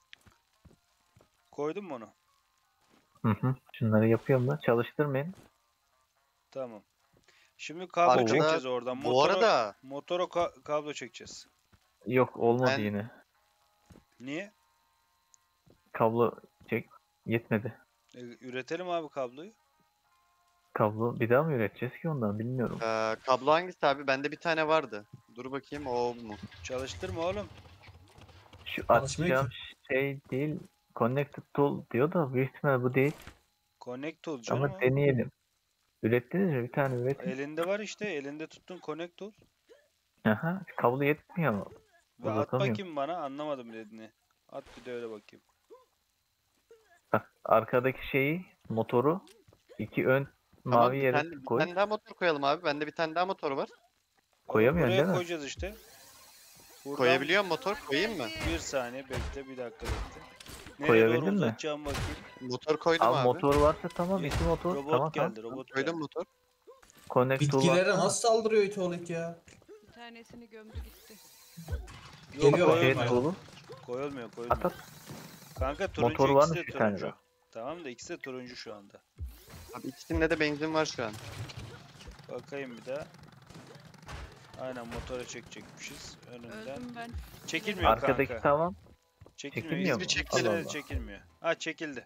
Koydun mu onu? Hı hı. Şunları yapıyorum da çalıştırmayın. Tamam. Şimdi kablo Arkada- çekeceğiz oradan. Bu Motora, arada motora ka- kablo çekeceğiz. Yok olmadı Ben- yine. Niye? Kablo çek yetmedi. E, üretelim abi kabloyu. Kablo bir daha mı üreteceğiz ki ondan bilmiyorum. e, kablo hangisi abi? Bende bir tane vardı. Dur bakayım o mu? Çalıştırma oğlum. Şu Çalışmıyor açacağım şey değil. Connected tool diyor da büyük ihtimal bu değil. Connect Tool canım. Ama o. deneyelim. Ürettiniz mi? Bir tane üretin. Elinde var işte. Elinde tuttun Connect Tool. Aha, kablo yetmiyor ama. Ve at Uzatamıyorum. bakayım bana. Anlamadım dediğini. At bir de öyle bakayım. Bak arkadaki şeyi motoru iki ön Tamam, mavi bir yere tane, bir koy. tane daha motor koyalım abi. Bende bir tane daha motor var. Onu Koyamıyorsun buraya değil mi? koyacağız işte. Buradan Koyabiliyor musun motor? Koyayım mı? bir saniye bekle, bir dakika bekle. Nereye Koyabildin doğru mi? uzatacağım bakayım. Motor koydum Abi abi. motor varsa tamam iki motor. Robot tamam geldi, tamam. robot Koydum geldi. motor. Connect tool Bitkilere varsa- nasıl saldırıyor itolit ya? Bir tanesini gömdü gitti. Yok, Geliyor, Şey koyulmuyor. tool'u Koyulmuyor, koyulmuyor. at at. Kanka turuncu, Motor ikisi varmış de bir tane turuncu. daha. Tamam da ikisi de turuncu şu anda. Abi ikisinde de benzin var şu an. Bakayım bir daha. Aynen, motora çekecekmişiz önünden. Öldüm ben. Çekilmiyor Arkadaki kanka. tamam. Çekilmiyor. çekilmiyor Hiçbir mu? çekilmedi, Allah Allah. çekilmiyor. Ha, çekildi.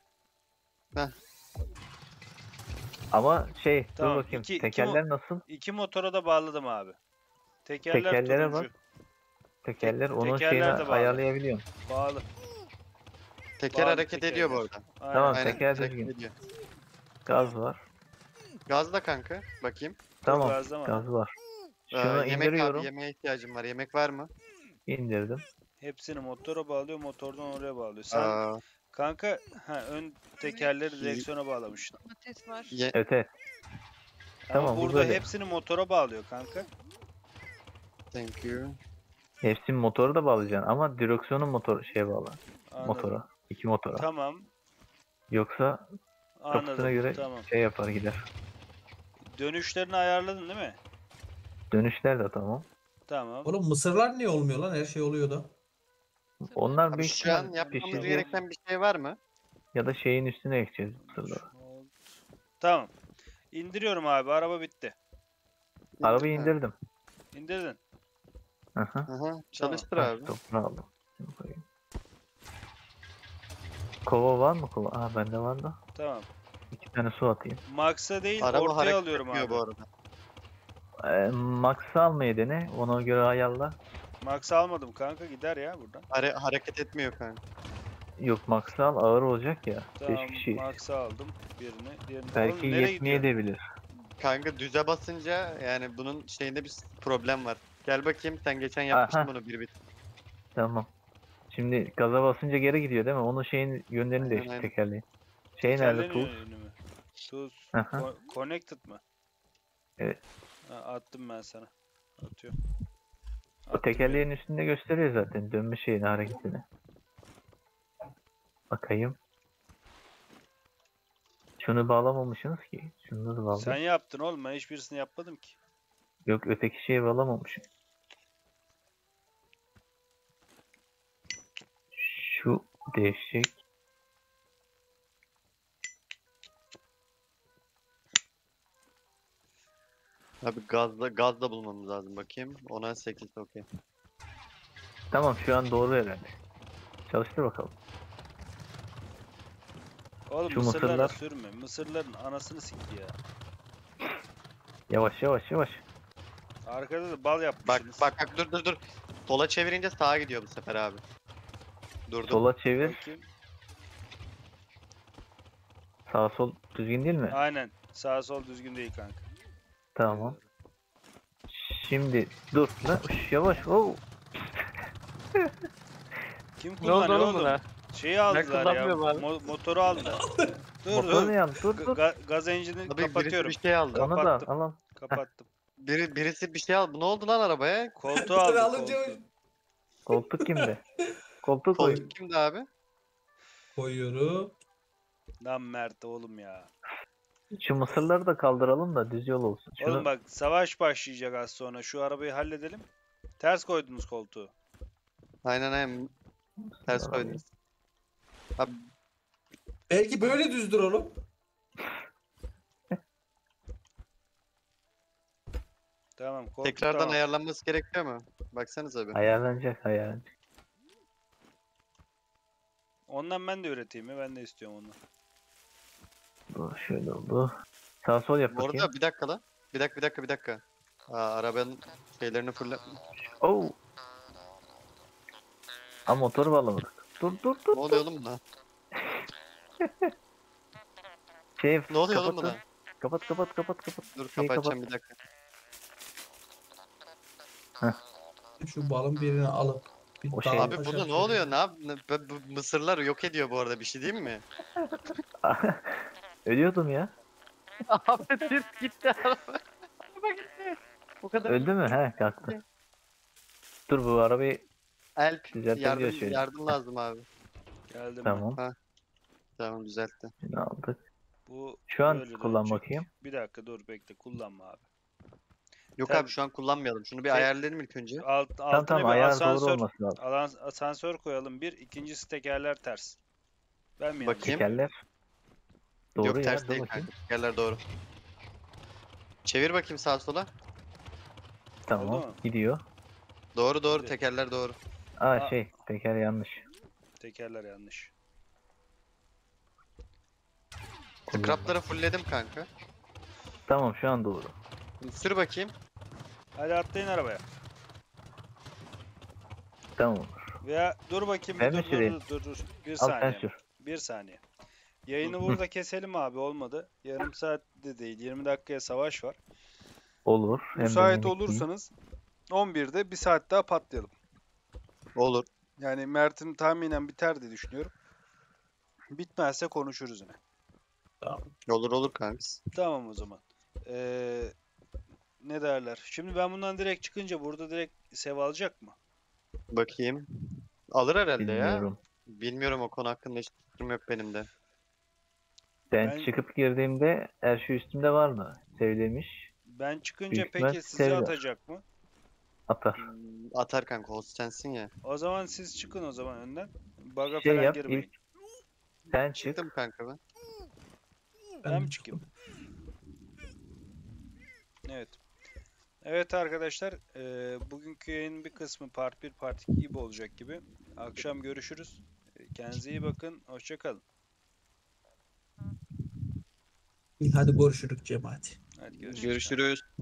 Ama şey Tamam, dur bakayım. iki- iki Tekerler nasıl? İki motora da bağladım abi. Tekerler Tekerlere turuncu. Tekerler onun tekerler şeyini de bağlı. ayarlayabiliyorum. Bağlı. Teker Bağlı hareket ediyor bu tekerler. arada. Aynen. Tamam, Aynen, teker hareket düzgün. ediyor. Gaz var. Gazla kanka. Bakayım. Tamam. gazlama. Gaz var. Ee, Şunu yemek indiriyorum. abi, yemeğe ihtiyacım var. Yemek var mı? İndirdim. Hepsini motora bağlıyor, motordan oraya bağlıyor. Sen Aa, kanka ha, ön tekerleri Ye- direksiyona bağlamışsın. Domates var. ye- Evet evet. Ama Tamam, bu burada böyle. hepsini motora bağlıyor kanka. Thank you. Hepsinin motoru da bağlayacaksın ama direksiyonun motoru şeye bağlı. Anladım. Motora. iki motora. Tamam. Yoksa kapısına Anladım. göre Tamam. şey yapar gider. Dönüşlerini ayarladın değil mi? Dönüşler de tamam. Tamam. Oğlum mısırlar niye olmuyor lan? Her şey oluyor da. Onlar Abi büyük şu an ihtimal yapmamız pişecek gereken bir şey var mı? ya da şeyin üstüne ekeceğiz mısırları. Tamam. İndiriyorum abi. Araba bitti. Arabayı Ha. indirdim. İndirdin. Aha. Aha, çalıştır Ha, abi. toprağı aldım. Şunu koyayım. Kova var mı kova? Aa bende var da. Tamam. İki tane su atayım. Max'a değil Araba ortaya hareket alıyorum etmiyor abi. bu arada. Ee, Max'ı almayı dene. Ona göre ayarla. Max'ı almadım kanka. Gider ya buradan. Hare- hareket etmiyor kanka. Yok Max'ı al ağır olacak ya. Tamam. beş kişi. Max'ı aldım. Birini. Diğerini. Oğlum Belki nereye yetmeye gidiyor? de bilir. Kanka düze basınca yani bunun şeyinde bir problem var. Gel bakayım, sen geçen yapmıştın Aha. bunu bir bit. Tamam. Şimdi gaza basınca geri gidiyor değil mi? Onun şeyin yönlerini Aynen, değiştir aynen. tekerleğin. Şey nerede? Tekerleğin Tools. yönünü mü? Tools. Aha. Co- Connected mı? Evet. Ha, attım ben sana. Atıyorum. O Attım tekerleğin üstünde gösteriyor zaten dönme şeyini, hareketini. Bakayım. Şunu bağlamamışsınız ki. Şunu da beni. bağlayayım. Sen yaptın oğlum. Ben hiçbirisini yapmadım ki. Yok öteki şeyi bağlamamışım. Şu değişecek. Abi gazda gazda bulmamız lazım, bakayım. Ona sekiz okey. Tamam şu an doğru herhalde. Çalıştır bakalım. Oğlum Şu mısırlara mısırlar- sürme. Mısırların anasını sikti ya. Yavaş yavaş yavaş. Arkada da bal Bak yapmışsınız. bak bak, dur dur dur. Sola çevirince sağa gidiyor bu sefer abi. Durdum. Sola çevir. Bakayım. Sağ sol düzgün değil mi? Aynen. Sağ sol düzgün değil kanka. Tamam. Şimdi dur lan. Uş, yavaş. Oo. Kim kullanıyor oğlum? buna? Şeyi aldılar ya. kullanmıyorum abi. mo- motoru aldılar. dur Motor dur. ne yan? Dur Ga- dur. ga- gaz engine'i Abi birisi kapatıyorum. bir şey aldı. Onu da kapattım. al. al. Kapattım. Biri, birisi bir şey aldı. Ne oldu lan arabaya? Koltuğu Tabii aldı. alınca koltuğu. Koltuk kimde? Koltuk koy. Koltuk kimdi abi? koyuyorum. Lan Mert oğlum ya. Şu mısırları da kaldıralım da düz yol olsun. Şunu Oğlum bak savaş başlayacak az sonra. Şu arabayı halledelim. Ters koydunuz koltuğu. Aynen aynen. Ters koydunuz. Abi Belki böyle düzdür oğlum. Tamam koltuk tekrardan tamam. ayarlanması gerekiyor mu? Baksanıza bir. ayarlanacak ayarlanacak. Ondan ben de üreteyim mi? Ben de istiyorum ondan. Dur şöyle oldu. Sağ sol yap Bu bakayım. arada bir dakika lan. Bir dakika bir dakika bir dakika. Aa, arabanın şeylerini fırla... Oo. Aa motoru bağlamadık. Dur dur dur. Ne oluyor oğlum buna? Şey, Ne oluyor oğlum kapatın. buna? Kapat kapat kapat kapat. Dur Şeyi kapatacağım bir dakika. kapat. Şu balın birini alıp bir O şey- dağ Abi taşı burada ne atıyor. oluyor? Ne yap? ne- bu- bu Mısırlar yok ediyor bu arada, bir şey değil mi? Ölüyordum ya. Abi sırf gitti araba. Araba gitti. O kadar. Öldü mü? He kalktı. Dur bu arabayı Elp Düzeltebiliyor yardım, şöyle. yardım lazım abi. Geldim ben. tamam. Tamam düzeltti. Şimdi aldık. Bu Şu an böyle kullan dönecek. bakayım. Bir dakika dur bekle kullanma abi. Yok Tabii. abi şu an kullanmayalım. Şunu bir Şey- ayarlayalım ilk önce. Alt, Tamam altına tamam bir ayar asansör, doğru olması lazım. alan, asansör koyalım bir. İkincisi tekerler ters. Ben mi yanlış? Bakayım. Tekerler. Doğru Yok ya. ters dur değil bakayım. kanka. Tekerler doğru. Çevir bakayım sağa sola. Tamam. Oldu mu? Gidiyor. Doğru doğru, Evet. tekerler doğru. Aa Aa. şey teker yanlış. Tekerler yanlış. Kullan. Scrapları fullledim kanka. Tamam şu an doğru. Şimdi sür bakayım. Hadi atlayın arabaya. Tamam. Veya dur bakayım Ben bir mi dur, süreyim? dur dur dur. Bir Al sen saniye. sür. Bir saniye. Yayını Hı. burada keselim abi olmadı. Yarım saat de değil yirmi dakikaya savaş var. Olur. Hem de Müsait minik minik. olursanız on birde bir saat daha patlayalım. Olur. Yani Mert'in tahminen biter diye düşünüyorum. Bitmezse konuşuruz yine. Olur olur kanks. Tamam o zaman. Ee, ne derler? Şimdi ben bundan direkt çıkınca burada direkt sev alacak mı? Bakayım. Alır herhalde ya. Bilmiyorum. Bilmiyorum, o konu hakkında hiç fikrim yok benim de. Ben, Ben- çıkıp girdiğimde her şey üstümde var mı? Sevlemiş. Ben çıkınca Büyük ihtimal peki sizi sevler. atacak mı? Atar. Hmm, Atar kanka, host sensin ya. O zaman siz çıkın o zaman önden. Bug'a Şey falan yap, girmeyin. ilk sen çık. Çıktım kanka ben. Ben mi çıkayım? Evet. Evet arkadaşlar, eee, bugünkü yayının bir kısmı part bir part iki gibi olacak gibi. Akşam görüşürüz. E, Kendinize iyi bakın. Hoşça kalın. İyi, hadi görüşürük cemaati. Hadi görüşürüz. Görüşürüz.